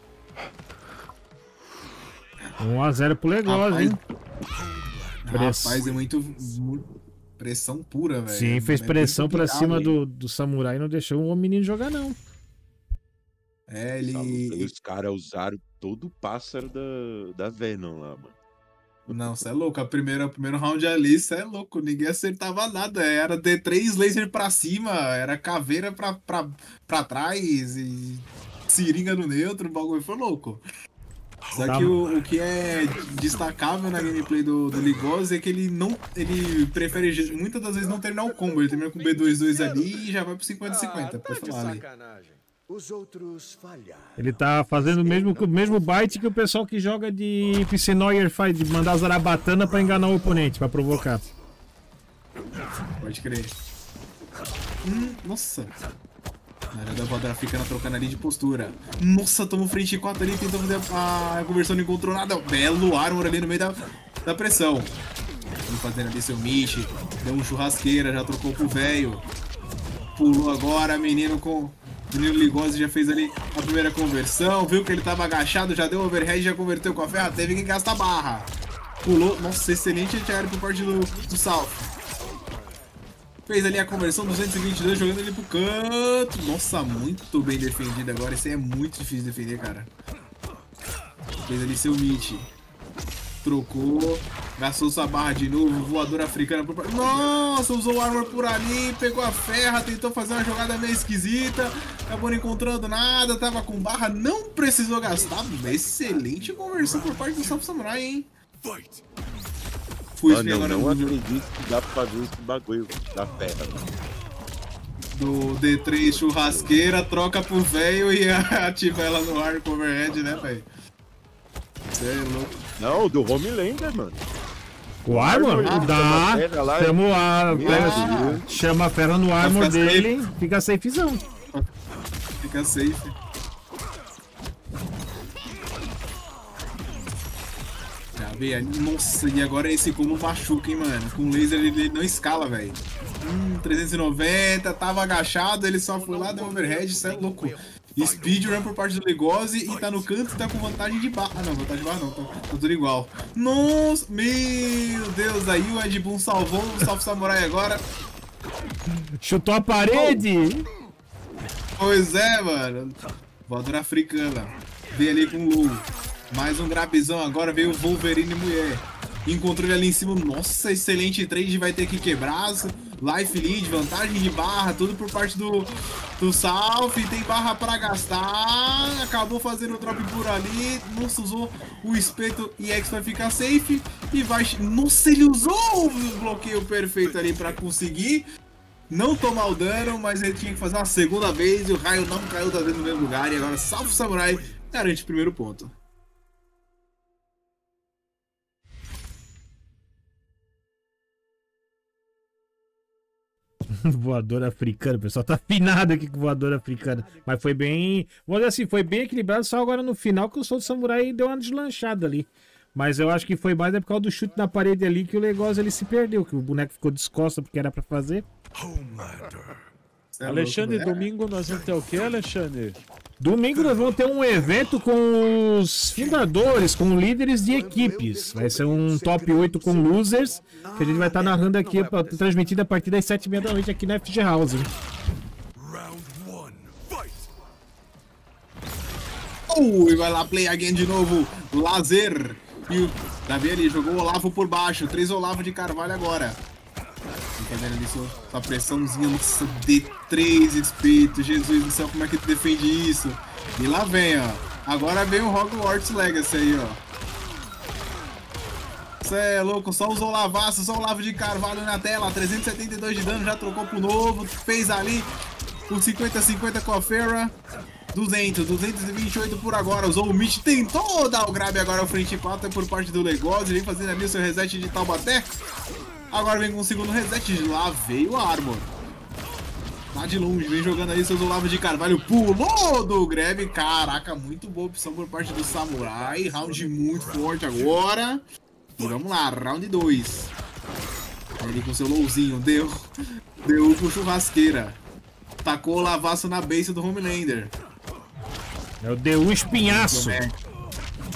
1x0 pro Legoz, hein? Rapaz, é muito pressão pura, velho. Sim, fez pressão pra cima do Samurai e não deixou o menino jogar, não. É, ele... Os caras usaram todo o pássaro da Venom lá, mano. Não, você é louco. O primeiro round ali, você é louco. Ninguém acertava nada. Era D3 laser pra cima, era caveira pra trás e seringa no neutro. O bagulho foi louco. Só que o que é destacável na gameplay do Legoz é que ele prefere muitas das vezes não terminar o combo. Ele termina com o B2-2 ali e já vai pro 50-50. Pode falar ali. Os outros falharam. Ele tá fazendo o mesmo bait que o pessoal que joga de Piscinoyer faz, de mandar zarabatana pra enganar o oponente, pra provocar. Pode crer. Nossa. Na área da voadora africana trocando ali de postura. Nossa, tomou frente 4 ali, tentou fazer a conversão, não encontrou nada. Belo Armor ali no meio da pressão. Ele fazendo ali seu Michi. Deu um churrasqueira, já trocou pro velho. Pulou agora, menino com... O menino Legoz já fez ali a primeira conversão, viu que ele tava agachado, já deu overhead, já converteu com a ferra, teve que gastar barra. Pulou, nossa, excelente antiaéreo por parte do South. Fez ali a conversão, 222, jogando ele pro canto. Nossa, muito bem defendido agora, esse aí é muito difícil de defender, cara. Fez ali seu Mitch. Trocou, gastou sua barra de novo, voadora africana por... Nossa, usou o armor por ali, pegou a ferra, tentou fazer uma jogada meio esquisita, acabou não encontrando nada, tava com barra, não precisou gastar. Excelente conversão por parte do South Samurai, hein? Mano, eu não acredito que dá pra fazer esse bagulho da ferra. Do D3 churrasqueira, troca pro velho e ativa ela no ar com overhead, né, velho? Você é louco. Não, do Homelander, mano. O Armor? Dá. Chama a ferra no Armor dele, fica safezão. Fica safe. Já vê, nossa, e agora esse combo machuca, hein, mano. Com laser ele não escala, velho. 390, tava agachado, ele só foi lá, deu overhead, isso é louco. Speedrun por parte do Legoz e tá no canto e tá com vantagem de barra. Ah, não, vantagem de barra não, tá tudo igual. Nossa, meu Deus, aí o Ed Boon salvou o South Samurai agora. Chutou a parede! Pois é, mano. Voadora africana. Veio ali com o Lu. Mais um grabizão agora, veio o Wolverine mulher. Encontrou ele ali em cima. Nossa, excelente trade, vai ter que quebrar. Life lead, vantagem de barra, tudo por parte do South. Tem barra pra gastar. Acabou fazendo o drop por ali. Nossa, usou o espeto e X vai ficar safe. E vai... Nossa, ele usou o bloqueio perfeito ali pra conseguir não tomar o dano, mas ele tinha que fazer uma segunda vez e o raio não caiu outra vez no mesmo lugar. E agora South Samurai garante o primeiro ponto. Voadora africana, o pessoal tá afinado aqui com voadora africana. Mas foi bem, vamos dizer assim, foi bem equilibrado, só agora no final que o South Samurai deu uma deslanchada ali. Mas eu acho que foi mais por causa do chute na parede ali que o Legoz ele se perdeu, que o boneco ficou descosta porque era pra fazer. Alexandre, domingo nós vamos ter o que, Alexandre? Domingo nós vamos ter um evento com os fundadores, com líderes de equipes. Vai ser um top 8 com losers, que a gente vai estar narrando aqui, transmitido a partir das 7h30 da noite aqui na FG House. E vai lá, play again de novo, lazer. E o Davi ali jogou o Olavo por baixo, 3 Olavo de Carvalho agora. Tá vendo ali sua pressãozinha, nossa, D3 espeto, Jesus do céu, como é que tu defende isso? E lá vem, ó. Agora vem o Hogwarts Legacy aí, ó. Cê é louco, só usou lavaço, só o Olavo de Carvalho na tela, 372 de dano, já trocou pro novo, fez ali o 50-50 com a Ferra. 228 por agora, usou o Mitch, tentou dar o grab agora ao frente 4 por parte do Legoz, vem fazendo ali o seu reset de Taubaté. Agora vem com o segundo reset, lá veio o Armor. Lá de longe, vem jogando aí seus Olavo de Carvalho, pulou do grab, caraca, muito boa opção por parte do Samurai, round muito forte agora. E vamos lá, round 2. Ele com seu lowzinho, deu com churrasqueira. Tacou o lavaço na base do Homelander. É o D1 espinhaço.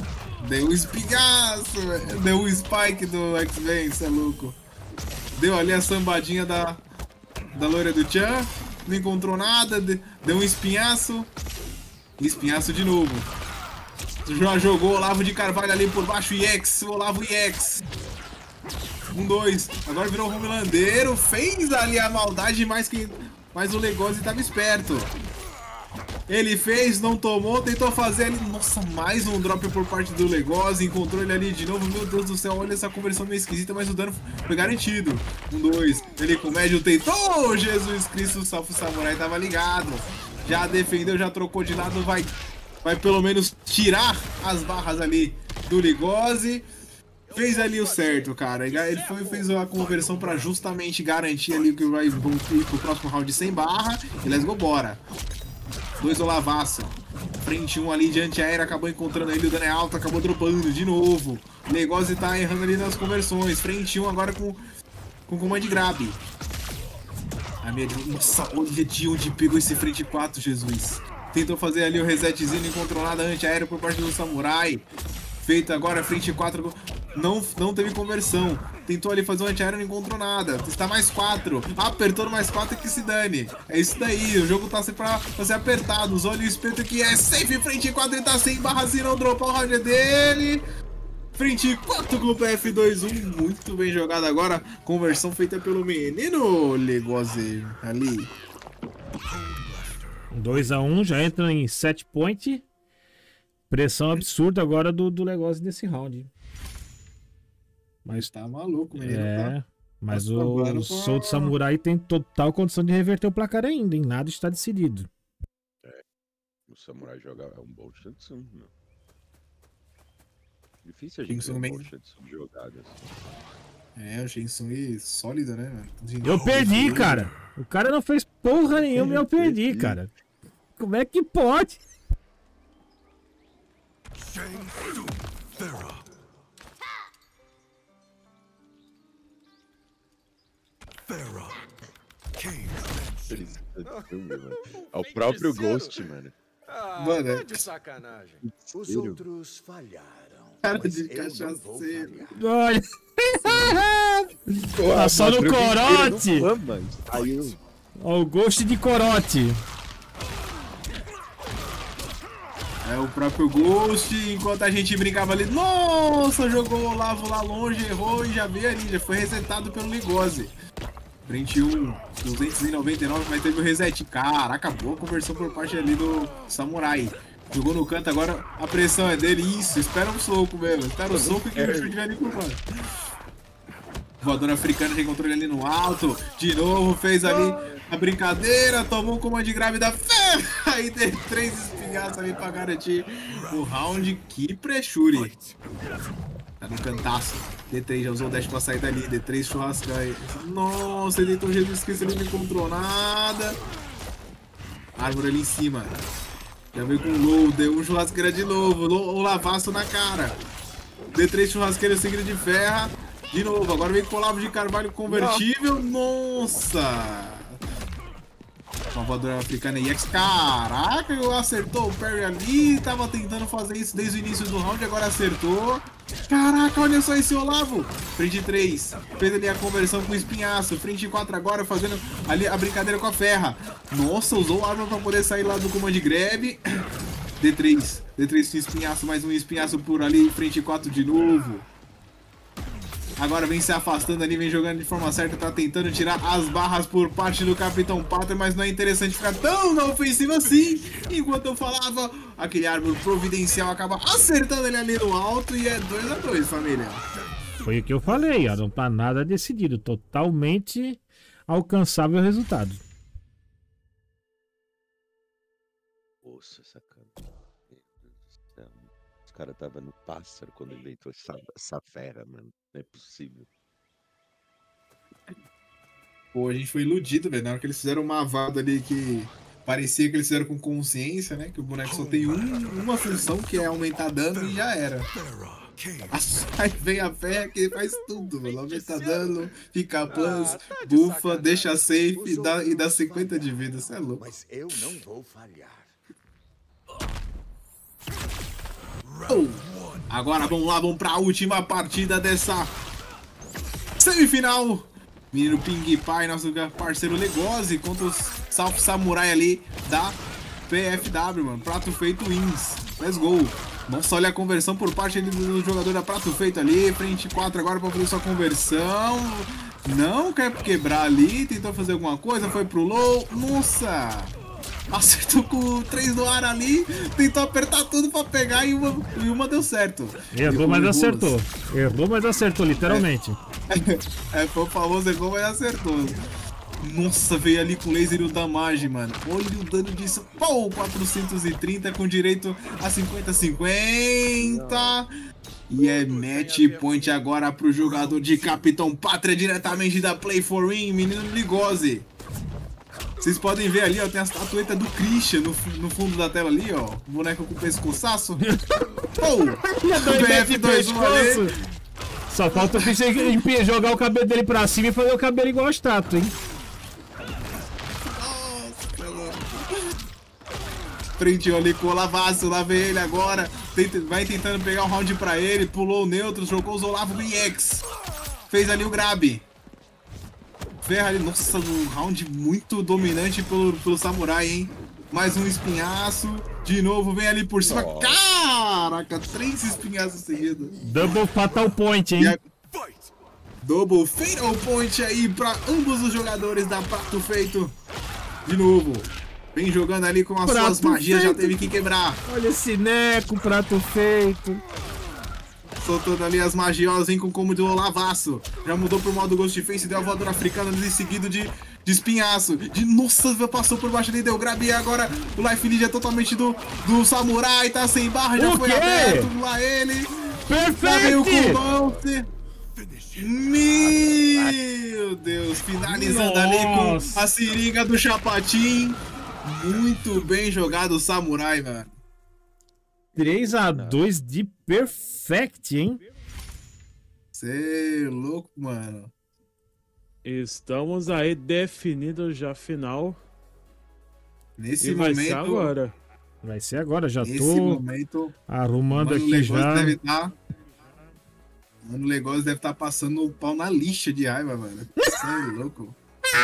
Deu um espigaço, velho. Deu um spike do X-Men, cê é louco. Deu ali a sambadinha da loira do Chan. Não encontrou nada. Deu um espinhaço. Espinhaço de novo. Já jogou o Olavo de Carvalho ali por baixo. EX. Olavo EX. 1-2. Agora virou o Homelandeiro. Fez ali a maldade, mas o Legosi tava esperto. Ele fez, não tomou, tentou fazer ali. Nossa, mais um drop por parte do Legosi. Encontrou ele ali de novo. Meu Deus do céu, olha essa conversão meio esquisita, mas o dano foi garantido. 1-2. Ele com médio tentou. Jesus Cristo, o Salvo Samurai tava ligado. Já defendeu, já trocou de lado. Vai pelo menos tirar as barras ali do Legosi. Fez ali o certo, cara. Ele fez a conversão pra justamente garantir ali que vai ir pro próximo round sem barra. E let's go, bora. 2 Olavaço. Frente 1 ali de antiaérea, acabou encontrando ele, o dano é alto, acabou dropando de novo. O Legosi tá errando ali nas conversões. Frente 1 agora com command grab. A minha... Nossa, olha de onde pegou esse frente 4, Jesus. Tentou fazer ali o resetzinho, encontrou nada antiaéreo por parte do Samurai. Feito agora, frente 4, não teve conversão. Tentou ali fazer um antiaéreo, não encontrou nada. Está mais 4. Apertou no mais 4 que se dane. É isso daí, o jogo tá sempre pra ser apertado. Os olhos espeto que é safe, frente 4, ele tá sem barra, se não dropar o round dele. Frente 4 com o PF2-1. Muito bem jogado agora. Conversão feita pelo menino Legosi ali. 2-1, já entra em 7 point. Pressão absurda agora do Legosi nesse round. Mas tá maluco, menino. É, mas o Solto Samurai tem total condição de reverter o placar ainda, hein? Nada está decidido. É, o Samurai joga um bom Shansung, meu. Difícil a gente ver um bom Shansung de jogadas. É, o Shansung sólido, né, mano? Eu perdi, cara. O cara não fez porra nenhuma e eu perdi, cara. Como é que pode? É o próprio Ghost, mano. Mano, é de sacanagem. Os outros falharam. Cara de cachaceiro. Olha. Tá só no corote. Ó, o Ghost de corote. É o próprio Ghost, enquanto a gente brincava ali. Nossa, jogou o Olavo lá longe, errou e já veio ali, já foi resetado pelo Legosi. Frente 1, 299, mas teve o reset. Caraca, boa conversão por parte ali do Samurai. Jogou no canto, agora a pressão é dele. Isso, espera um soco mesmo. Espera o soco que o chute vai ali por fora. Voadora africana já encontrou ele ali no alto. De novo, fez ali a brincadeira. Tomou um command grave da fé. Aí teve 3 espinhaços ali pra garantir o round. Que pressure. Tá no cantaço. D3 já usou o dash pra sair dali. D3 churrascaia. Nossa, ele deitou Jesus Cristo, ele não encontrou nada. Árvore ali em cima. Já veio com o low. Deu um churrasqueira de novo. O lavaço na cara. D3 churrasqueira seguida de ferra. De novo, agora vem com o Olavo de Carvalho convertível. Nossa! Uma voadora africana EX. Caraca, acertou o parry ali. Tava tentando fazer isso desde o início do round, agora acertou. Caraca, olha só esse Olavo. Frente 3. Fez ali a conversão com o espinhaço. Frente 4 agora fazendo ali a brincadeira com a ferra. Nossa, usou a arma pra poder sair lá do command grab. D3. D3 com espinhaço, mais um espinhaço por ali. Frente 4 de novo. Agora vem se afastando ali, vem jogando de forma certa, tá tentando tirar as barras por parte do Capitão Pátria, mas não é interessante ficar tão na ofensiva assim. Enquanto eu falava, aquele árbitro providencial acaba acertando ele ali no alto e é 2-2, família. Foi o que eu falei, ó, não tá nada decidido, totalmente alcançável o resultado. Nossa, sacana. Os caras estavam no pássaro quando inventou essa fera, mano. Não é possível. Pô, a gente foi iludido, velho. Na hora que eles fizeram uma vada ali que parecia que eles fizeram com consciência, né? Que o boneco só tem uma função, que é aumentar dano e já era. Aí vem a ferra que faz tudo, mano. Aumenta dano, fica plus, bufa, deixa safe e dá 50 de vida. Isso é louco. Mas eu não vou falhar. Agora vamos lá, vamos pra última partida dessa semifinal. Menino Ping Pai, nosso parceiro Legozi contra os South Samurai ali da PFW, mano. Prato Feito wins. Let's go. Nossa, olha a conversão por parte do jogador da Prato Feito ali. Frente 4 agora pra fazer sua conversão. Não quer quebrar ali. Tentou fazer alguma coisa. Foi pro low. Nossa. Acertou com 3 no ar ali. Tentou apertar tudo pra pegar e uma deu certo. Errou, mas acertou. Errou, mas acertou, literalmente. Foi o famoso errou, mas acertou. Nossa, veio ali com o laser e o damage, mano. Olha o dano disso. Pô, 430 com direito a 50-50. E é match point agora pro jogador de Capitão Pátria, diretamente da Play for Win, menino Ligozi. Vocês podem ver ali, ó, tem a estatueta do Christian no fundo da tela ali, ó. O boneco com o pescoçaço. Oh, BF2 ali. Só falta o Christian jogar o cabelo dele pra cima e fazer o cabelo igual a estátua, hein? Frente ali com o Lavasso, lá vem ele agora. Vai tentando pegar um round pra ele, pulou o neutro, jogou os Olavo BX. Fez ali o grab. Ferra ali, nossa, um round muito dominante pelo Samurai, hein? Mais um espinhaço. De novo, vem ali por cima. Caraca, 3 espinhaços seguidos. Double Fatal Point, hein? Double Fatal Point aí pra ambos os jogadores da Prato Feito. De novo. Vem jogando ali com as suas magias, já teve que quebrar. Olha esse Neco, Prato Feito. Soltando ali as magiosas, hein, com o combo do Lavasso. Já mudou pro modo Ghostface, deu a voadora africana ali, seguido de espinhaço. Nossa, passou por baixo ali, deu grab. E agora o Life Lead é totalmente do Samurai, tá sem barra, já foi aberto. Lá ele. Perfeito! Meu Deus, finalizando ali com a seringa do Chapatin. Muito bem jogado o Samurai, mano. 3-2 de perfect, hein? Cê é louco, mano. Estamos aí definidos já a final. Nesse momento. Vai ser agora. Vai ser agora, já nesse tô momento, arrumando aqui já. O negócio deve estar passando o pau na lixa de raiva, mano. Cê é louco.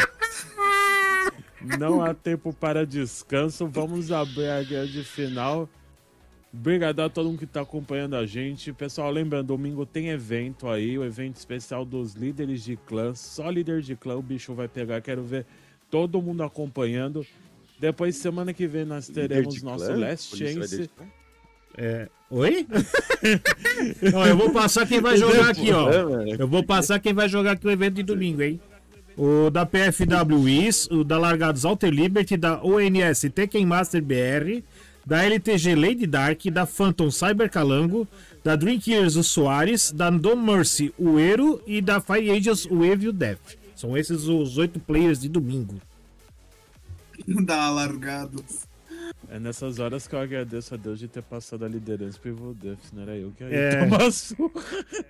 Não há tempo para descanso. Vamos abrir a grande final. Obrigado a todo mundo que está acompanhando a gente. Pessoal, lembrando, domingo tem evento aí, o evento especial dos líderes de clã. Só líder de clã o bicho vai pegar. Quero ver todo mundo acompanhando. Depois, semana que vem, nós teremos nosso Last Chance. Oi? Não, eu vou passar quem vai jogar aqui, ó. Eu vou passar quem vai jogar aqui o evento de domingo, hein? O da PFW Is, o da Largados Alter Liberty, da ONS Tekken Master BR, da LTG Lady Dark, da Phantom Cyber Calango, da Dream Killers o Soares, da No Mercy o Ero e da Fire Angels o Evo e o Death. São esses os 8 players de domingo. Da Largados. É nessas horas que eu agradeço a Deus de ter passado a liderança pro Evil Death, não era eu que ia tomar surra.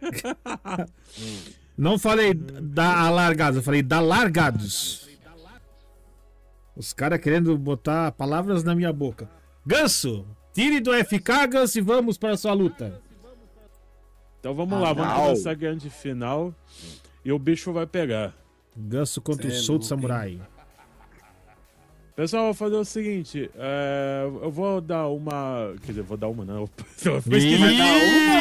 Não falei da Largados, eu falei da Largados. Os caras querendo botar palavras na minha boca. Ganso, tire do FK, Ganso, e vamos para a sua luta. Então vamos lá, vamos começar a grande final. E o bicho vai pegar. Ganso contra o Soul Samurai. Pessoal, eu vou fazer o seguinte. Eu vou dar uma... Quer dizer, vou dar uma, não. Eu que vai dar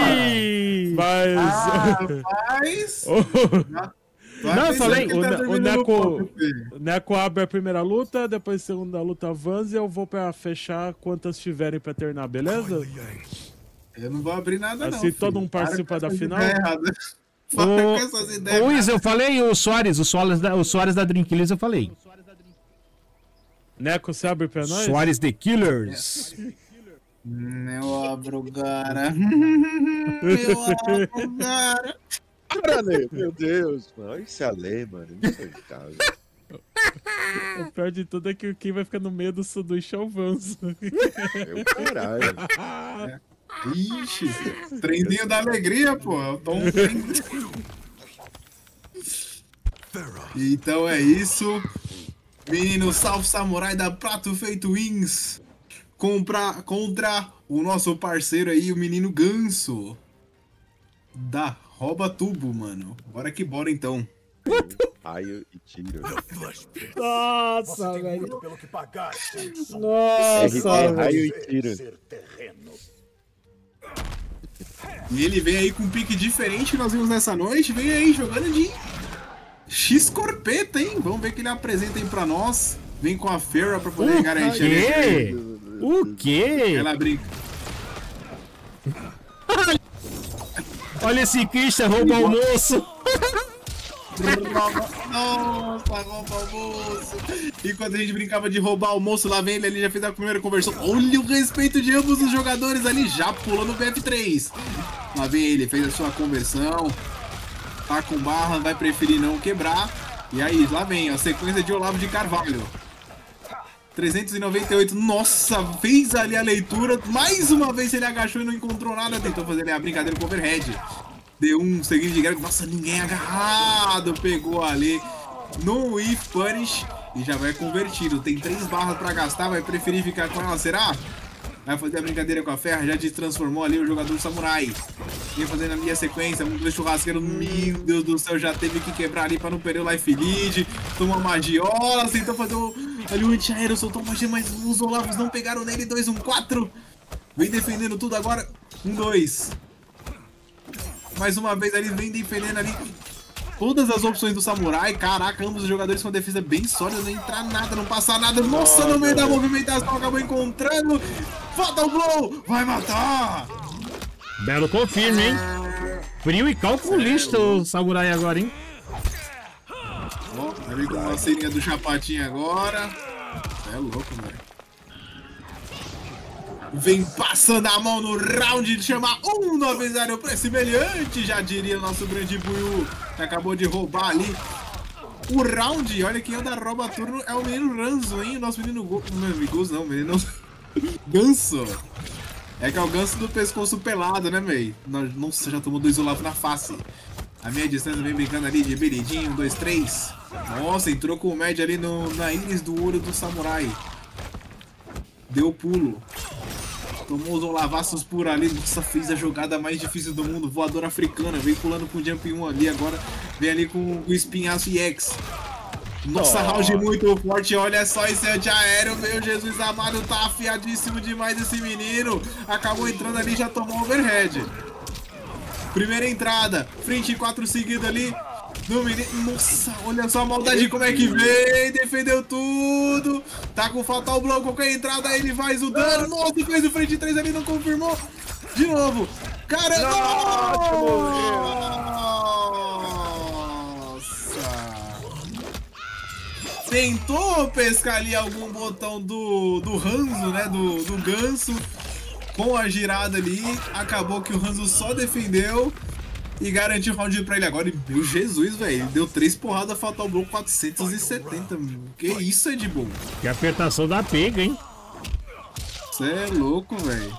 uma. Mas... Não, eu falei, o Neco abre a primeira luta, depois a segunda luta avança e eu vou pra fechar quantas tiverem pra terminar, beleza? Eu não vou abrir nada, não. Assim todo mundo participa da final. Luiz, eu falei o Soares da Dream Killers, eu falei. Neco, você abre pra nós? Soares The Killers. Eu abro, cara. Eu abro, cara. Meu Deus, mano. Isso é a lei, mano. O pior de tudo é que quem vai ficar no meio do sanduíche é o Vanzo. Caralho. Ixi, trenzinho da alegria, pô. Eu tô um trem. Então é isso. Menino South Samurai da Prato Feito Wins contra o nosso parceiro aí, o menino Ganso. Da Rouba Tubo, mano. Bora que bora, então. Raio e tiro. Nossa, velho. Nossa, raio e tiro. E ele vem aí com um pique diferente que nós vimos nessa noite. Vem aí jogando de X-Corpeta, hein? Vamos ver o que ele apresenta aí pra nós. Vem com a Ferra pra poder garantir ali. O quê? Ela brinca. Olha esse Christian, rouba o almoço. Nossa, rouba almoço. Enquanto a gente brincava de roubar almoço, lá vem ele ali, já fez a primeira conversão. Olha o respeito de ambos os jogadores ali, já pulando o BF3. Lá vem ele, fez a sua conversão. Tá com barra, vai preferir não quebrar. E aí, lá vem a sequência de Olavo de Carvalho. 398, nossa, fez ali a leitura. Mais uma vez ele agachou e não encontrou nada. Tentou fazer ali a brincadeira com o overhead. Deu um seguinte de guerra. Nossa, ninguém agarrado. Pegou ali no If Punish e já vai convertido. Tem 3 barras pra gastar, vai preferir ficar com ela, será? Vai fazer a brincadeira com a Ferra, já transformou ali o jogador Samurai. Vem fazendo a minha sequência, muito churrasqueiro, meu Deus do céu, já teve que quebrar ali pra não perder o Life Lead. Tomou magiola, tentou fazer ali o anti-aéreo, soltou magia, mas os Olavos não pegaram nele. 2-1-4. Vem defendendo tudo agora. 1-2. Mais uma vez ali, vem defendendo ali todas as opções do Samurai. Caraca, ambos os jogadores com a defesa bem sólida. Não entra nada, não passa nada. Nossa, no meio da movimentação acabou encontrando. Fatal Blow, vai matar. Belo confirme, hein? Frio e calculista o Samurai agora, hein? Ó, ali com a serinha do Chapatinho agora. É louco, velho. Vem passando a mão no round de chamar um no avisário pré-semelhante, já diria o nosso grande Buiu, que acabou de roubar ali o round. Olha quem é o da rouba turno, é o menino Ranzo, hein? O nosso menino Gozo, não, menino Ganso. É que é o Ganso do pescoço pelado, né, mei? Nossa, já tomou 2 Olavo na face. A meia distância vem brincando ali de beridinho, 1, 2, 3. Nossa, entrou com o médio ali na íris do olho do Samurai. Deu pulo. Tomou os olavaços por ali. Nossa, fez a jogada mais difícil do mundo. Voadora africana. Vem pulando com o Jump 1 ali. Agora vem ali com o espinhaço EX. Nossa, round muito forte. Olha só esse anti-aéreo. Meu Jesus amado. Tá afiadíssimo demais esse menino. Acabou entrando ali e já tomou overhead. Primeira entrada. Frente 4 seguido ali. No menino. Nossa, olha só a maldade como é que vem. Defendeu tudo. Tá com Fatal Blow. Qualquer entrada ele faz o dano. Nossa, fez o frente 3 ali, não confirmou. De novo. Caramba! Nossa. Tentou pescar ali algum botão do Ranzo, né? Do Ganso. Com a girada ali. Acabou que o Ranzo só defendeu. E garantiu o round pra ele agora. E, meu Jesus, velho. Ele deu 3 porradas, Fatal Blow 470. Que isso, é de bom. Que apertação da pega, hein? Você é louco, velho.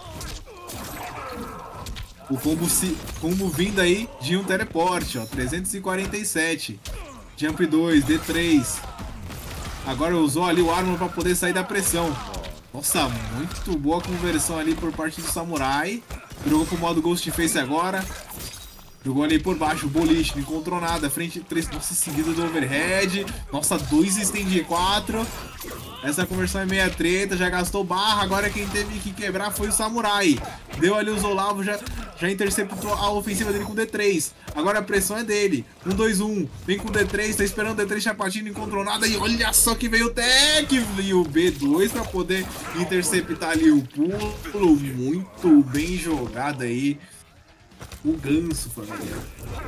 O combo vindo aí de um teleporte, ó. 347. Jump 2, D3. Agora usou ali o Armor pra poder sair da pressão. Nossa, muito boa conversão ali por parte do Samurai. Jogou pro modo Ghostface agora. Jogou ali por baixo, boliche, não encontrou nada. Frente 3, nossa, seguida do overhead. Nossa, 2 stand 4. Essa conversão é meia treta, já gastou barra. Agora quem teve que quebrar foi o Samurai. Deu ali os Olavo, já interceptou a ofensiva dele com D3. Agora a pressão é dele. 1, 2, 1. Vem com D3, tá esperando o D3 Chapatinho, não encontrou nada. E olha só que veio o Tech e o B2 pra poder interceptar ali o pulo. Muito bem jogado aí. O Ganso, família.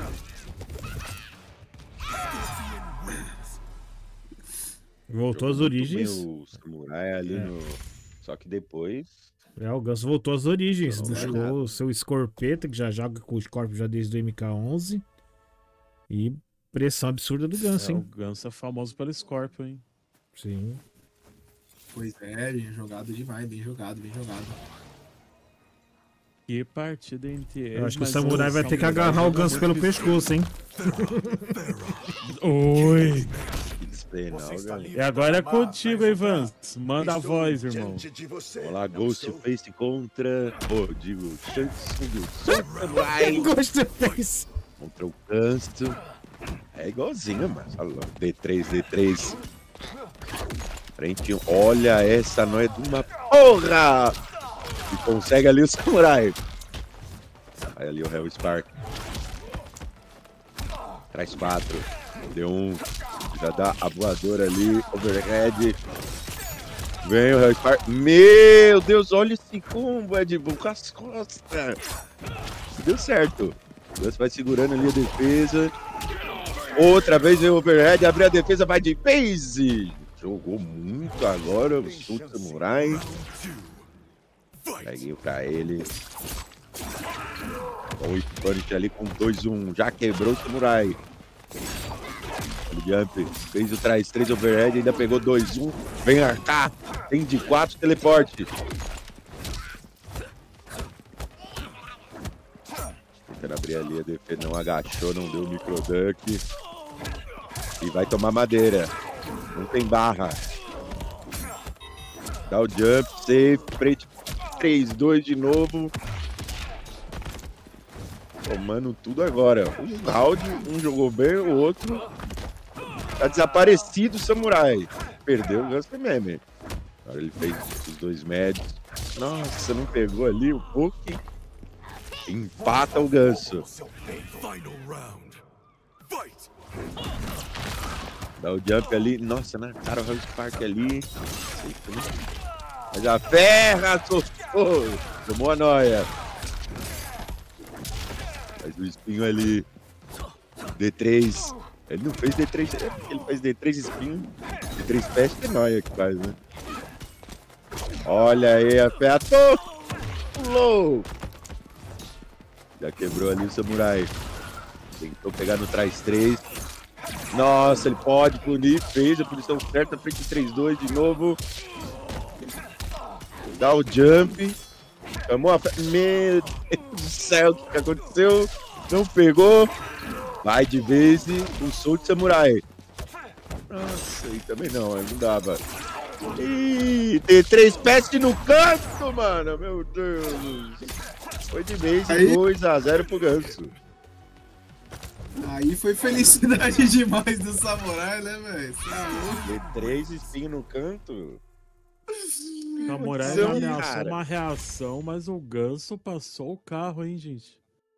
Voltou às origens. O Samurai ali no... Só que depois... O Ganso voltou às origens. Buscou o seu Scorpeta, que já joga com o Scorpio já desde o MK11. E pressão absurda do Ganso, hein? O Ganso é famoso pelo Scorpio, hein? Sim. Pois é, bem jogado demais. Bem jogado, bem jogado. Que partida entre eles. Eu acho que o Samurai vai ter que agarrar o Ganso pelo pescoço, hein? Oi! Penal, E agora é contigo, Ivan. Manda a voz, irmão. Vamos lá, Ghostface contra... digo, Samurai. Ghostface. Contra o Ganso. É igualzinho, mano. D3. Frente, olha, essa não é de uma porra! E consegue ali o Samurai. Vai ali o Hellspark. Traz 4. Deu 1. Já dá a voadora ali. Overhead. Vem o Hellspark. Meu Deus, olha esse combo, Ed Boon com as costas. Deu certo. O Gus vai segurando ali a defesa. Outra vez vem o Overhead. Abriu a defesa, vai de base. Jogou muito agora o Soul Samurai. Peguei pra ele. O Iconic ali com 2-1. Já quebrou o Samurai. O Jump fez o traz 3 Overhead. Ainda pegou 2-1. Vem arcar. Tem de 4 teleporte. Tentando abrir ali a defesa. Não agachou. Não deu o microdunk. E vai tomar madeira. Não tem barra. Dá o jump, safe, frente 3-2 de novo. Tomando tudo agora. Um round, um jogou bem, o outro tá desaparecido o Samurai. Perdeu o Guns meme. Agora ele fez os 2 médios. Nossa, não pegou ali o Poké. Empata o Ganso. Dá o jump ali. Nossa, na cara o Hellspark ali. Mas a ferra, socorro. Tomou a noia. Faz o espinho ali. D3. Ele não fez D3. Ele faz D3 espinho. D3 peste que é noia que faz, né? Olha aí a ferra. Pulou. Já quebrou ali o Samurai. Tentou pegar no trás 3. Nossa, ele pode punir. Fez a punição certa. Frente 3-2 de novo. Dá o jump. Chamou a... Meu Deus do céu, o que aconteceu? Não pegou. Vai de base. O Soul de Samurai. Nossa, aí também não dava. Ih, T3 peste no canto, mano. Meu Deus. Foi de base. 2-0 pro Ganso. Aí foi felicidade demais do Samurai, né, velho? D3 espinho no canto. O Samurai ameaçou uma reação, mas o Ganso passou o carro, hein, gente?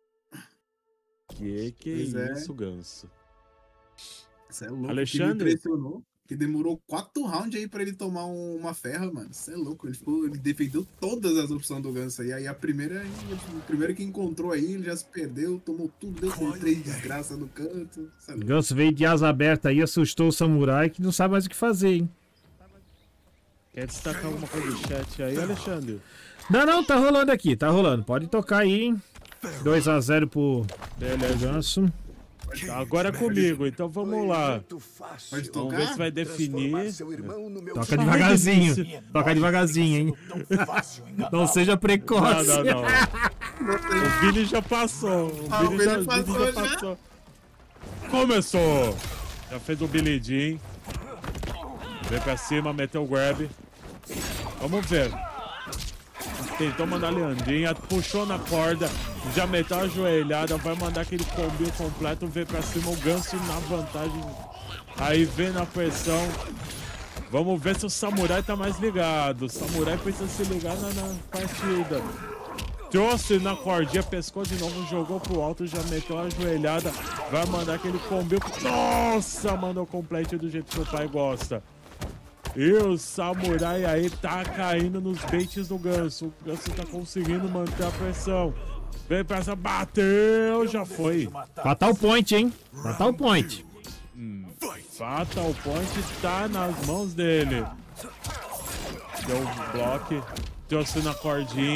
Que é isso, Ganso? Você é louco. Alexandre? Que demorou 4 rounds aí pra ele tomar uma ferra, mano. Você é louco. Ele defendeu todas as opções do Ganso aí. Aí o primeiro que encontrou aí, ele já se perdeu, tomou tudo, deu com 3 desgraças no canto. O Ganso veio de asa aberta aí, assustou o Samurai que não sabe mais o que fazer, hein? Quer destacar alguma coisa do chat aí, Alexandre? Não, tá rolando aqui, tá rolando. Pode tocar aí, hein? 2-0 pro Ganso. Agora é comigo, então vamos lá. Vamos ver se vai definir. Toca devagarzinho. Toca devagarzinho, hein? Não seja precoce. Não. O Billy já passou. O Billy já passou. Começou. Já fez o Billy Jean. Veio pra cima, meteu o grab. Vamos ver. Tentou mandar a Leandrinha, puxou na corda, já meteu a joelhada, vai mandar aquele combinho completo, vem pra cima o Ganso na vantagem. Aí vem na pressão. Vamos ver se o Samurai tá mais ligado. O Samurai precisa se ligar na partida. Trouxe na cordinha, pescou de novo, jogou pro alto, já meteu a joelhada, vai mandar aquele combinho. Nossa, mandou complete do jeito que o pai gosta. E o Samurai aí tá caindo nos baits do Ganso. O Ganso tá conseguindo manter a pressão. Vem pra essa, bateu, já foi. Fatal point, hein? Fatal point. Fatal point tá nas mãos dele. Deu um bloco, trouxe na cordinha.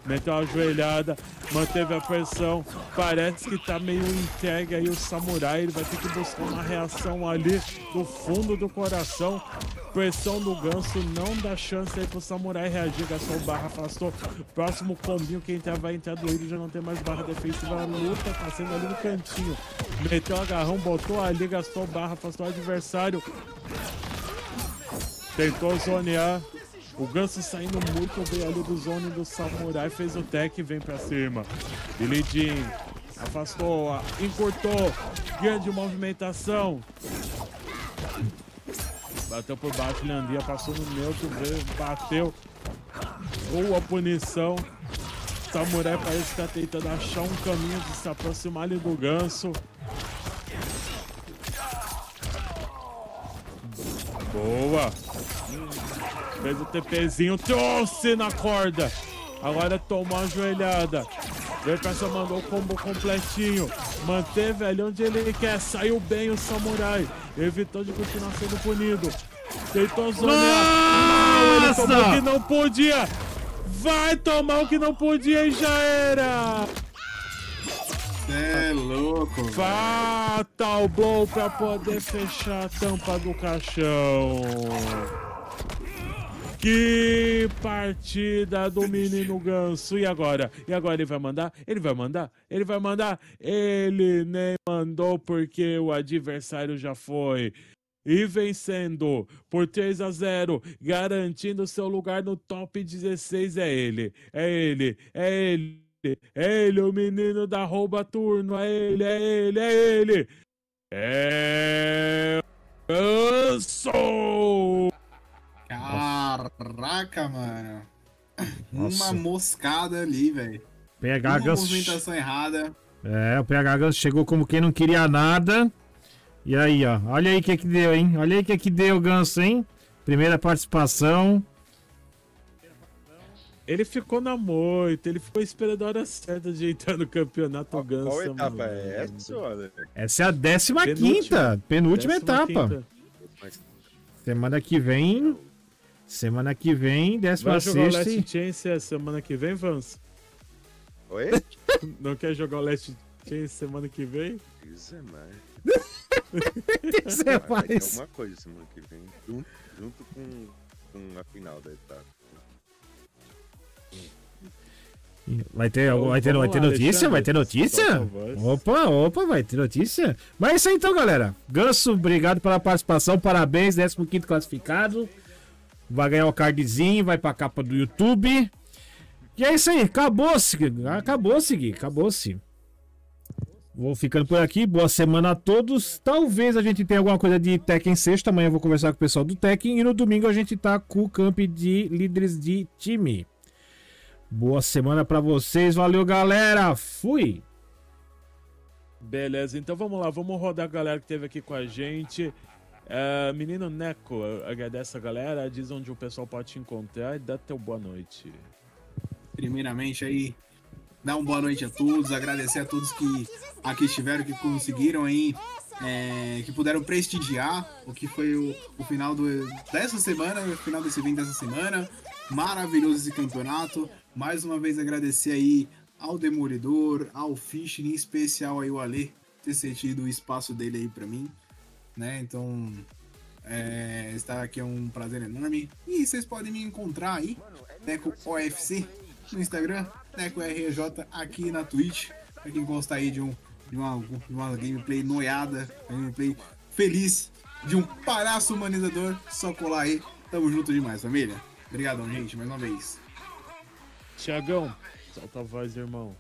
meteu uma joelhada, manteve a pressão. Parece que tá meio entregue aí o samurai. Ele vai ter que buscar uma reação ali do fundo do coração. Pressão do Ganso, não dá chance aí pro samurai reagir. Gastou barra, afastou. Próximo combinho, quem vai entrar do Ilho já não tem mais barra defensiva. A luta tá sendo ali no cantinho. Meteu o agarrão, botou ali, gastou barra, afastou o adversário. Tentou zonear. O Ganso saindo muito bem ali do zone do samurai. Fez o tech, vem pra cima. Billy Jean afastou, encurtou. Grande movimentação. Bateu por baixo, Leandrinha passou no neutro, bateu. Boa punição. Samurai parece que tá tentando achar um caminho de se aproximar ali do Ganso. Boa. Fez o TPzinho, trouxe na corda. Agora tomou a joelhada. Veio pra cima, mandou o combo completinho. Manteve ali onde ele quer. Saiu bem o samurai. Evitou de continuar sendo punido. Tentou zonear. Não, ele tomou o que não podia. Vai tomar o que não podia e já era. É louco. Fatal blow pra poder fechar a tampa do caixão. Que partida do menino Ganso. E agora? E agora ele vai mandar? Ele vai mandar? Ele vai mandar? Ele nem mandou porque o adversário já foi. E vencendo por 3-0, garantindo seu lugar no top 16 é ele. É ele. É ele. É ele, o menino da rouba turno. É ele, é ele, é ele. É Ganso! Caraca, mano. Nossa. Uma moscada ali, velho. PH Uma Ganso. movimentação errada. É, o PH Ganso chegou como quem não queria nada. E aí, ó. Olha aí o que deu, hein? Olha aí o que deu, Ganso, hein? Primeira participação. Ele ficou na moita, ele ficou esperando a hora certa de entrar no campeonato Ganso. Qual etapa mano. é essa, olha? Essa é a 15ª. Penúltima etapa. Semana que vem, 16ª. Vai jogar o Last Chance a semana que vem, Vans? Oi? Não quer jogar o Last Chance semana que vem? Isso é mais. Isso é Vai ter mais. alguma coisa semana que vem, junto com a final da etapa. Vai ter notícia? Vai ter notícia? Opa, vai ter notícia. Mas é isso aí então, galera. Ganso, obrigado pela participação. Parabéns, 15º classificado. Vai ganhar o cardzinho, vai pra capa do YouTube. E é isso aí, acabou-se. Acabou-se. Vou ficando por aqui. Boa semana a todos. Talvez a gente tenha alguma coisa de Tekken sexta. Amanhã eu vou conversar com o pessoal do Tekken. E no domingo a gente tá com o camp de líderes de time. Boa semana pra vocês. Valeu, galera. Fui. Beleza, então vamos lá. Vamos rodar a galera que esteve aqui com a gente. Menino Neco, agradece a galera. Diz onde o pessoal pode te encontrar e dá teu boa noite. Primeiramente aí, dar uma boa noite a todos. Agradecer a todos que aqui estiveram, que conseguiram aí, que puderam prestigiar o que foi o final dessa semana, o final desse evento dessa semana. Maravilhoso esse campeonato. Mais uma vez agradecer aí ao Demolidor, ao Fish, em especial aí o Ale, ter cedido o espaço dele aí pra mim, né? Então, estar aqui é um prazer enorme. E vocês podem me encontrar aí, Neco OFC, no Instagram, Neco RJ aqui na Twitch, pra quem gosta aí de uma gameplay noiada, gameplay feliz, de um palhaço humanizador, só colar aí. Tamo junto demais, família. Obrigadão, gente, mais uma vez. Tiagão, solta a voz, irmão.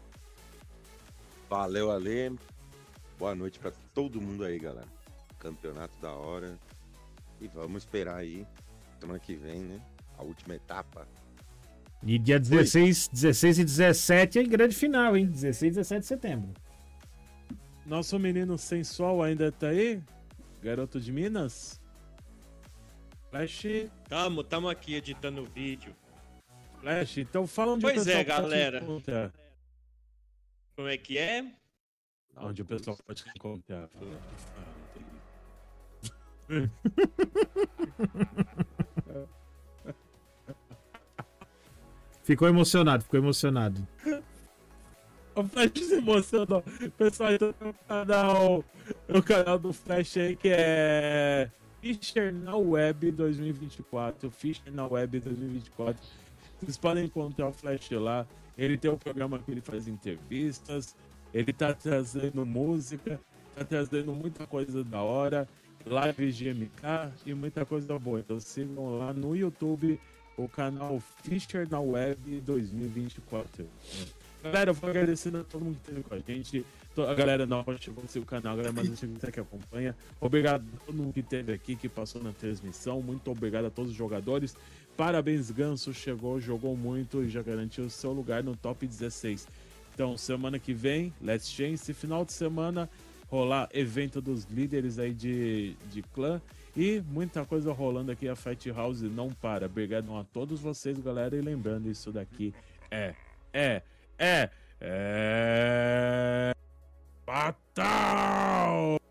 Valeu, Ale. Boa noite pra todo mundo aí, galera. Campeonato da hora. E vamos esperar aí, semana que vem, né? A última etapa. E dia 16 e 17 é grande final, hein? 16 e 17 de setembro. Nosso menino sensual ainda tá aí? Garoto de Minas? Flash. Tamo aqui editando o vídeo. Flash, então fala onde Pois o pessoal é, pode galera. te encontrar. Como é que é? Onde o pessoal pode te encontrar. Ficou emocionado, ficou emocionado. O Flash se emocionou. Pessoal, então tem o canal do Flash aí que é Fischer na Web 2024. Fischer na Web 2024. Vocês podem encontrar o Flash lá. Ele tem um programa que ele faz entrevistas. Ele tá trazendo música. Tá trazendo muita coisa da hora. Lives de MK e muita coisa boa. Então sigam lá no YouTube o canal Fischer na Web 2024. Galera, eu vou agradecendo a todo mundo que esteve com a gente. A galera nova chegou no seu canal, a galera mais antiga que acompanha. Obrigado a todo mundo que esteve aqui, que passou na transmissão. Muito obrigado a todos os jogadores. Parabéns, Ganso. Chegou, jogou muito e já garantiu o seu lugar no top 16. Então, semana que vem, Let's Chance. Final de semana, rolar evento dos líderes aí de clã. E muita coisa rolando aqui. A Fight House não para. Obrigado a todos vocês, galera. E lembrando, isso daqui é fatal!